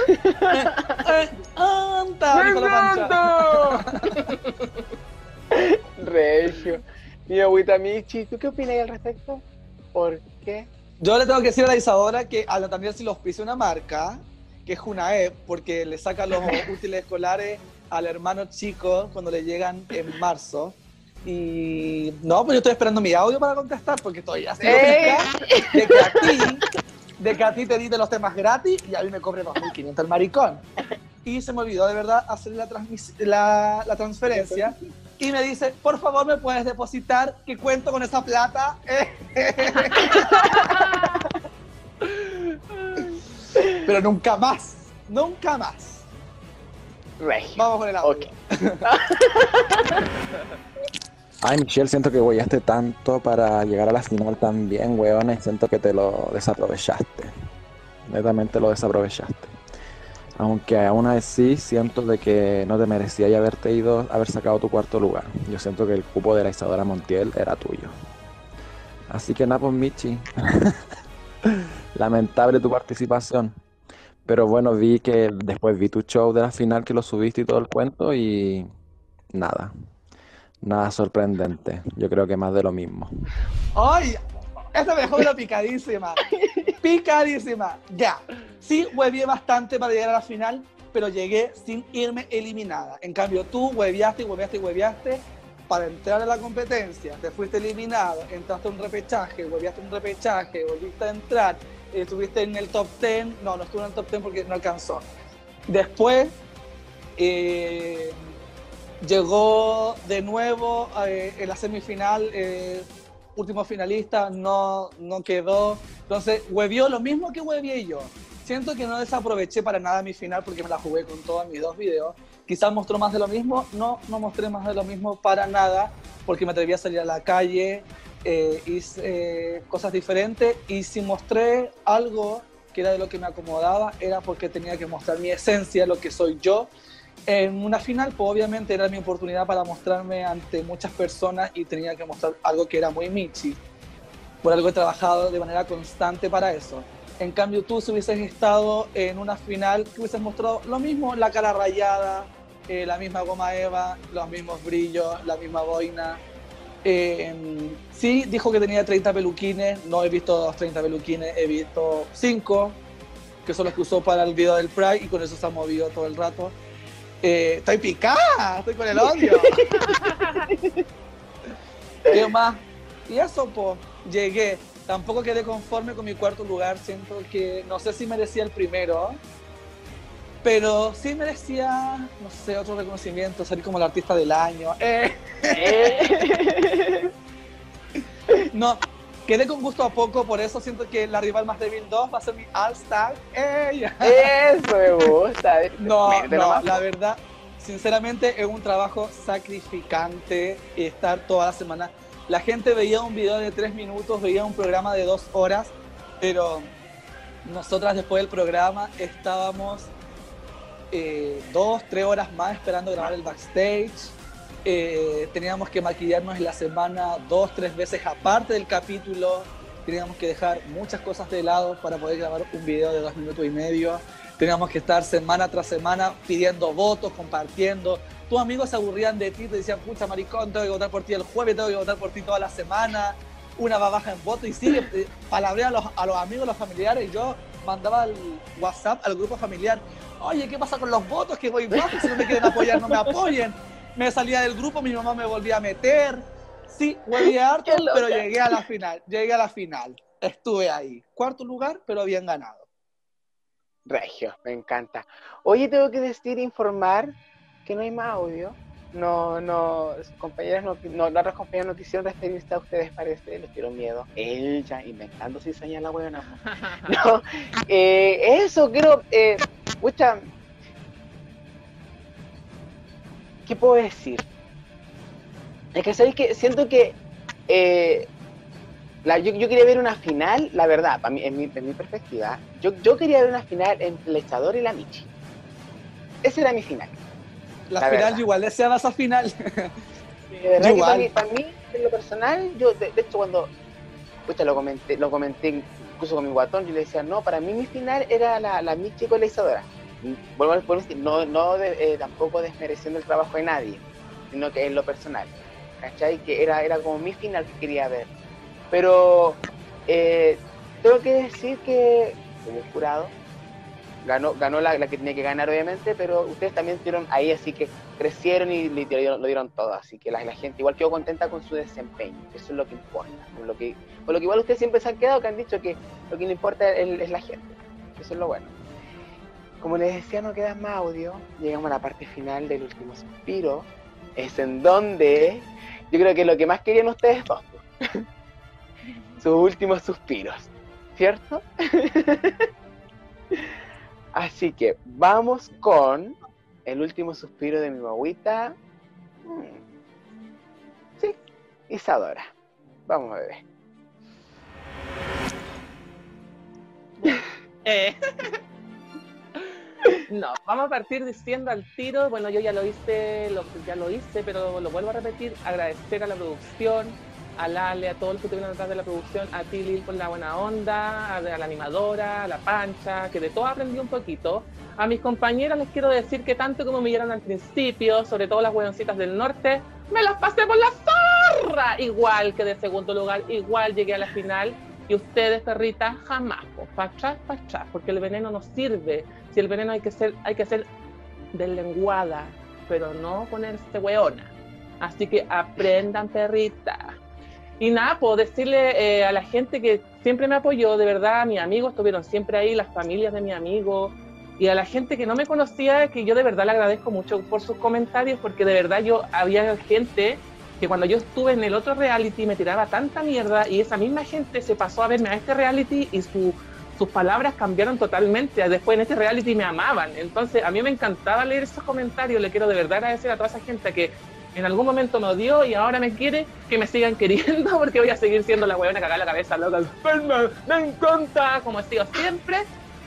¡Anta! ¡Me Dijo la Pancha. encanta! Regio. Mi agüita Michi, ¿tú qué opinas al respecto? ¿Por qué? Yo le tengo que decir a la Isadora que a la también si lo auspicia una marca, que es Junaep, porque le saca los útiles escolares al hermano chico cuando le llegan en marzo. Y no, pues yo estoy esperando mi audio para contestar, porque estoy así ¡Eh! de que a ti, de que a ti te di de los temas gratis y a mí me cobre dos mil quinientos el maricón. Y se me olvidó de verdad hacer la, transmis- la, la transferencia. Y me dice, por favor, ¿me puedes depositar? Que cuento con esa plata. Pero nunca más, nunca más. Regio. Vamos con el audio. Ok. Ay, Michelle, siento que huellaste tanto para llegar a la final también, weón, y siento que te lo desaprovechaste. Netamente lo desaprovechaste. Aunque aún así siento de que no te merecía ya haberte ido, haber sacado tu cuarto lugar. Yo siento que el cupo de la Isadora Montiel era tuyo. Así que nada, pues Michi. Lamentable tu participación. Pero bueno, vi que después vi tu show de la final que lo subiste y todo el cuento y nada. Nada sorprendente. Yo creo que más de lo mismo. ¡Ay! Esta me dejó una picadísima. Picadísima. Ya. Sí, huevié bastante para llegar a la final, pero llegué sin irme eliminada. En cambio, tú hueviaste y hueviaste y hueviaste para entrar a la competencia. Te fuiste eliminado, entraste a un repechaje, hueviaste un repechaje, volviste a entrar, eh, estuviste en el top diez. No, no estuve en el top diez porque no alcanzó. Después, eh, llegó de nuevo eh, en la semifinal, eh, último finalista, no, no quedó. Entonces, huevió lo mismo que huevié yo. Siento que no desaproveché para nada mi final porque me la jugué con todos mis dos videos. Quizás mostró más de lo mismo, no, no mostré más de lo mismo para nada porque me atreví a salir a la calle, eh, hice eh, cosas diferentes y si mostré algo que era de lo que me acomodaba era porque tenía que mostrar mi esencia, lo que soy yo. En una final, pues obviamente era mi oportunidad para mostrarme ante muchas personas y tenía que mostrar algo que era muy Michi. Por algo he trabajado de manera constante para eso. En cambio, tú si hubieses estado en una final, que hubieses mostrado lo mismo, la cara rayada, eh, la misma goma eva, los mismos brillos, la misma boina. Eh, sí, dijo que tenía treinta peluquines, no he visto los treinta peluquines, he visto cinco, que son los que usó para el video del Pride y con eso se ha movido todo el rato. Eh, estoy picada, estoy con el odio. ¿Qué más? Y eso, pues, llegué. Tampoco quedé conforme con mi cuarto lugar. Siento que no sé si merecía el primero, pero sí merecía, no sé, otro reconocimiento, salir como el artista del año. Eh. Eh. No, quedé con gusto a poco, por eso siento que la rival más débil dos va a ser mi All-Star. ¡Ey! Eso me gusta. No, Métete no, nomás. la verdad, sinceramente es un trabajo sacrificante estar toda la semana. La gente veía un video de tres minutos, veía un programa de dos horas, pero nosotras después del programa estábamos eh, dos, tres horas más esperando grabar el backstage. Eh, teníamos que maquillarnos en la semana dos, tres veces aparte del capítulo. Teníamos que dejar muchas cosas de lado para poder grabar un video de dos minutos y medio. Teníamos que estar semana tras semana pidiendo votos, compartiendo. Tus amigos se aburrían de ti, te decían, pucha maricón, tengo que votar por ti el jueves, tengo que votar por ti toda la semana. Una va baja en voto y sigue, eh, palabrea a los, a los amigos, a los familiares. Y yo mandaba al WhatsApp al grupo familiar, oye, ¿qué pasa con los votos? Que voy bajo, si no me quieren apoyar, no me apoyen. Me salía del grupo, mi mamá me volvía a meter. Sí, huele harto, pero llegué a la final, llegué a la final. Estuve ahí. Cuarto lugar, pero bien ganado. Regio, me encanta. Oye, tengo que decir, informar que no hay más audio. No, no, sus compañeras no, no, las otras compañeras no quisieron referirse a ustedes, parece, les dieron miedo. Ella inventando cizaña la buena. No, eh, eso, quiero, eh, pucha, ¿qué puedo decir? Es que sabéis que siento que eh, la, yo, yo quería ver una final, la verdad, para mí, en, mi, en mi perspectiva, yo, yo quería ver una final entre el Echador y la Michi. Ese era mi final. La, La final, verdad. yo igual deseaba esa final. De verdad Yo que para igual. mí, para mí, en lo personal, yo de, de hecho cuando pucha, lo comenté, lo comenté incluso con mi guatón, yo le decía, no, para mí mi final era la, la Michi con la Isadora. Vuelvo a vuelvo a decir, no, no de, eh, tampoco desmereciendo el trabajo de nadie, sino que en lo personal, ¿cachai? Que era, era como mi final que quería ver. Pero eh, tengo que decir que, como jurado, ganó, ganó la, la que tenía que ganar obviamente, pero ustedes también estuvieron ahí, así que crecieron y lo dieron, lo dieron todo, así que la, la gente igual quedó contenta con su desempeño, eso es lo que importa, con lo que, con lo que igual ustedes siempre se han quedado, que han dicho que lo que le importa es, es la gente, eso es lo bueno. Como les decía, no queda más audio, llegamos a la parte final del último suspiro, es en donde yo creo que lo que más querían ustedes dos, sus últimos suspiros, ¿cierto? Así que vamos con el último suspiro de mi guaguita. Hmm. Sí, Isadora. Vamos a ver. Eh. No, vamos a partir diciendo al tiro, bueno, yo ya lo hice, lo, ya lo hice, pero lo vuelvo a repetir, agradecer a la producción, a Lale, a todos los que estuvieron detrás de la producción, a ti, Lil, por la buena onda, a, a la animadora, a la Pancha, que de todo aprendí un poquito. A mis compañeras les quiero decir que tanto como me humillaron al principio, sobre todo las hueoncitas del norte, me las pasé por la zorra, igual que de segundo lugar, igual llegué a la final. Y ustedes, perritas, jamás, pues, para atrás, para atrás, porque el veneno no sirve. Si el veneno hay que ser, hay que ser deslenguada, pero no ponerse hueona. Así que aprendan, perritas. Y nada, puedo decirle eh, a la gente que siempre me apoyó, de verdad, mis amigos estuvieron siempre ahí, las familias de mis amigos, y a la gente que no me conocía, que yo de verdad le agradezco mucho por sus comentarios, porque de verdad yo había gente que cuando yo estuve en el otro reality me tiraba tanta mierda y esa misma gente se pasó a verme a este reality y su, sus palabras cambiaron totalmente. Después en este reality me amaban. Entonces a mí me encantaba leer esos comentarios. Le quiero de verdad agradecer a toda esa gente que en algún momento me odió y ahora me quiere, que me sigan queriendo porque voy a seguir siendo la huevona cagada la cabeza, loca. Me encanta, como he sido siempre.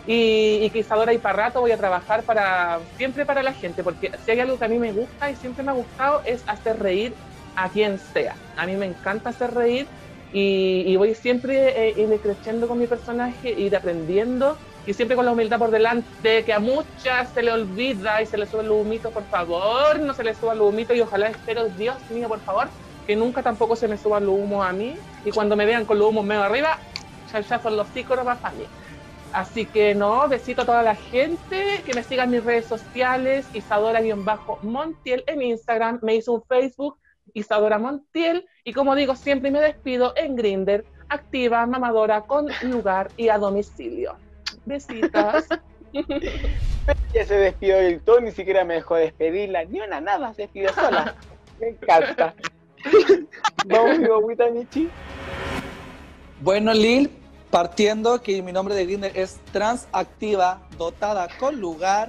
Y, y que Isadora y para rato voy a trabajar para siempre para la gente, porque si hay algo que a mí me gusta y siempre me ha gustado es hacer reír a quien sea. A mí me encanta hacer reír y, y voy siempre eh, ir creciendo con mi personaje, ir aprendiendo y siempre con la humildad por delante, que a muchas se le olvida y se le sube el humito. Por favor, no se le suba el humito y ojalá, espero, Dios mío, por favor, que nunca tampoco se me suba el humo a mí y cuando me vean con los humos medio arriba, ya, ya son los psícoros más para mí. Así que no, besito a toda la gente, que me sigan en mis redes sociales, Isadora-Montiel en Instagram, me hizo un Facebook, Isadora Montiel, y como digo, siempre me despido en Grindr, activa, mamadora, con lugar y a domicilio. Besitos. Ya se despidió del todo, ni siquiera me dejó despedirla, ni una nada, se despidió sola. Me encanta. Vamos, mi guaguita, Michi. Bueno, Lil, partiendo que mi nombre de Grindr es transactiva, dotada con lugar.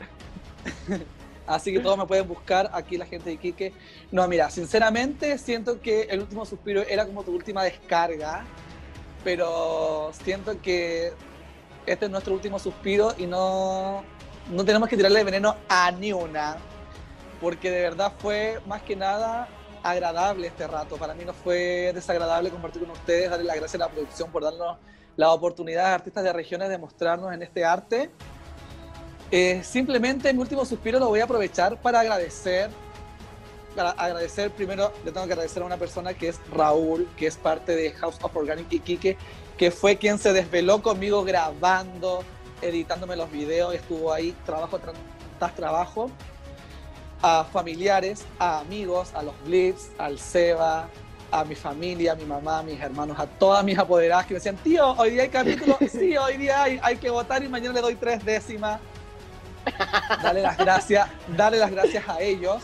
Así que todos me pueden buscar, aquí la gente de Iquique. No, mira, sinceramente siento que El Último Suspiro era como tu última descarga, pero siento que este es nuestro último suspiro y no, no tenemos que tirarle veneno a ni una, porque de verdad fue más que nada agradable este rato. Para mí no fue desagradable compartir con ustedes, darle las gracias a la producción por darnos la oportunidad a artistas de regiones de mostrarnos en este arte. Eh, simplemente mi último suspiro lo voy a aprovechar para agradecer, para agradecer, primero le tengo que agradecer a una persona que es Raúl, que es parte de House of Organic Iquique, que fue quien se desveló conmigo grabando, editándome los videos, estuvo ahí trabajo tras trabajo, a familiares, a amigos, a los Blitz, al Seba, a mi familia, a mi mamá, a mis hermanos, a todas mis apoderadas que me decían, tío, hoy día hay capítulo, sí, hoy día hay, hay que votar y mañana le doy tres décimas. Dale las gracias, dale las gracias a ellos.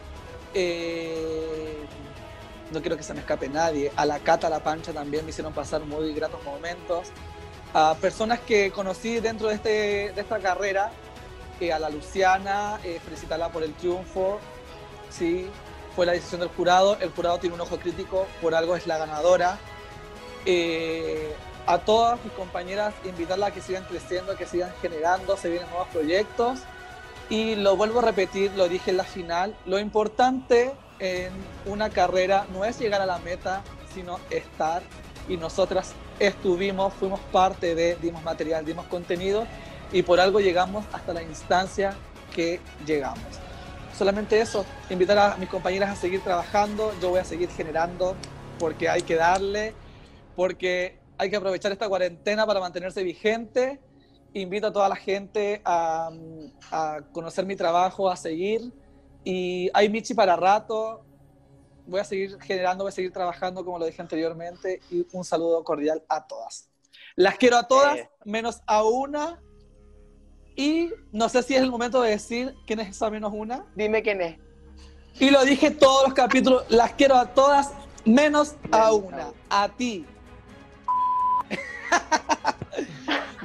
Eh, no quiero que se me escape nadie. A la Cata, a la Pancha también me hicieron pasar muy gratos momentos. A personas que conocí dentro de, este, de esta carrera, eh, a la Luciana, eh, felicitarla por el triunfo. Sí, fue la decisión del jurado. El jurado tiene un ojo crítico, por algo es la ganadora. Eh, A todas mis compañeras, invitarlas a que sigan creciendo, que sigan generando, se vienen nuevos proyectos. Y lo vuelvo a repetir, lo dije en la final, lo importante en una carrera no es llegar a la meta, sino estar. Y nosotras estuvimos, fuimos parte de, dimos material, dimos contenido, y por algo llegamos hasta la instancia que llegamos. Solamente eso, invitar a mis compañeras a seguir trabajando, yo voy a seguir generando, porque hay que darle, porque hay que aprovechar esta cuarentena para mantenerse vigente. Invito a toda la gente a, a conocer mi trabajo, a seguir. Y hay Michi para rato. Voy a seguir generando, voy a seguir trabajando como lo dije anteriormente. Y un saludo cordial a todas. Las quiero a todas, eh. menos a una. Y no sé si es el momento de decir quién es esa menos una. Dime quién es. Y lo dije todos los capítulos. Las quiero a todas, menos a una. A ti.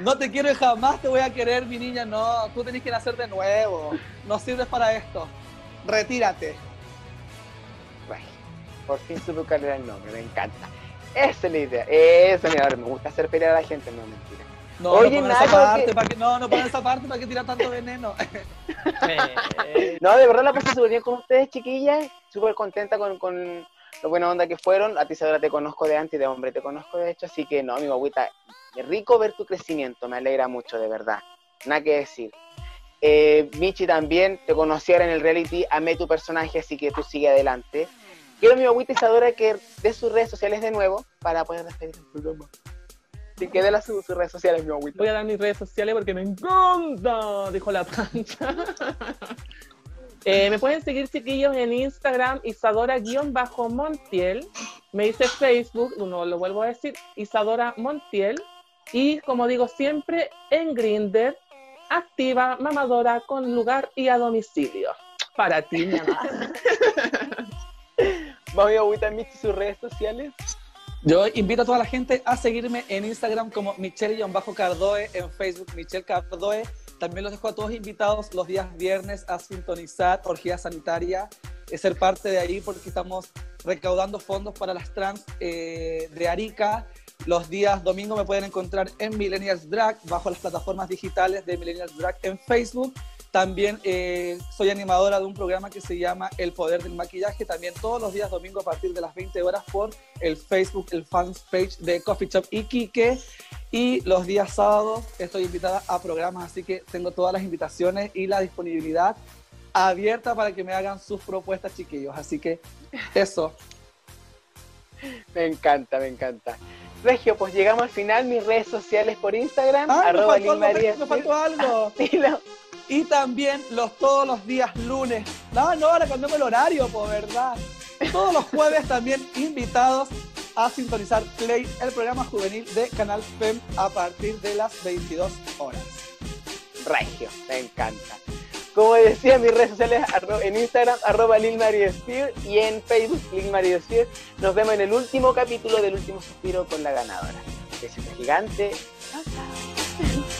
No te quiero y jamás te voy a querer, mi niña. No, tú tenés que nacer de nuevo. No sirves para esto. Retírate. Bueno, por fin supe cuál era el nombre, me encanta. Esa es la idea. Eso, mira, me gusta hacer pelear a la gente, no mentira. No, Oye, no pongan nada, esa parte, que- para que... no, no pongan esa parte para que tirar tanto veneno. No, de verdad la pasé súper bien con ustedes, chiquillas. Súper contenta con, con lo buena onda que fueron. A ti, Isadora, te conozco de antes y de hombre te conozco de hecho. Así que no, mi guaguita, es rico ver tu crecimiento. Me alegra mucho, de verdad. Nada que decir. Eh, Michi también, te conocí ahora en el reality. Amé tu personaje, así que tú sigue adelante. Quiero, mi guaguita Isadora, que dé sus redes sociales de nuevo para poder despedir el programa. Así que dé las sus, sus redes sociales, mi guaguita. Voy a dar mis redes sociales porque me encanta, dijo la pancha. Eh, me pueden seguir, chiquillos, en Instagram, Isadora-Montiel. Me dice Facebook, no lo vuelvo a decir, Isadora Montiel. Y como digo siempre, en Grindr, activa, mamadora, con lugar y a domicilio. Para ti, mi amor. Vamos, mi guaguita, Michi, sus redes sociales. Yo invito a toda la gente a seguirme en Instagram como Michelle-Cardoe, en Facebook Michelle Cardoe. También los dejo a todos invitados los días viernes a sintonizar Orgía Sanitaria, es ser parte de ahí porque estamos recaudando fondos para las trans eh, de Arica. Los días domingo me pueden encontrar en Millennials Drag, bajo las plataformas digitales de Millennials Drag en Facebook. También eh, soy animadora de un programa que se llama El Poder del Maquillaje, también todos los días domingo a partir de las veinte horas por el Facebook, el fans page de Coffee Shop Iquique. Y los días sábados estoy invitada a programas, así que tengo todas las invitaciones y la disponibilidad abierta para que me hagan sus propuestas, chiquillos. Así que eso. Me encanta, me encanta. Regio, pues llegamos al final. Mis redes sociales por Instagram, ¡Ay, me arroba faltó algo! Lilmaría. Me faltó algo. Dilo. Y también los todos los días lunes. No, no, ahora cambiamos el horario, por verdad. Todos los jueves también invitados a sintonizar Play, el programa juvenil de Canal F E M, a partir de las veintidós horas. Regio, me encanta. Como decía, mis redes sociales arro- en Instagram, arroba LilMarieSpear, y en Facebook, LilMarieSpear. Nos vemos en el último capítulo del último suspiro con la ganadora. Besito gigante. Chao, chao.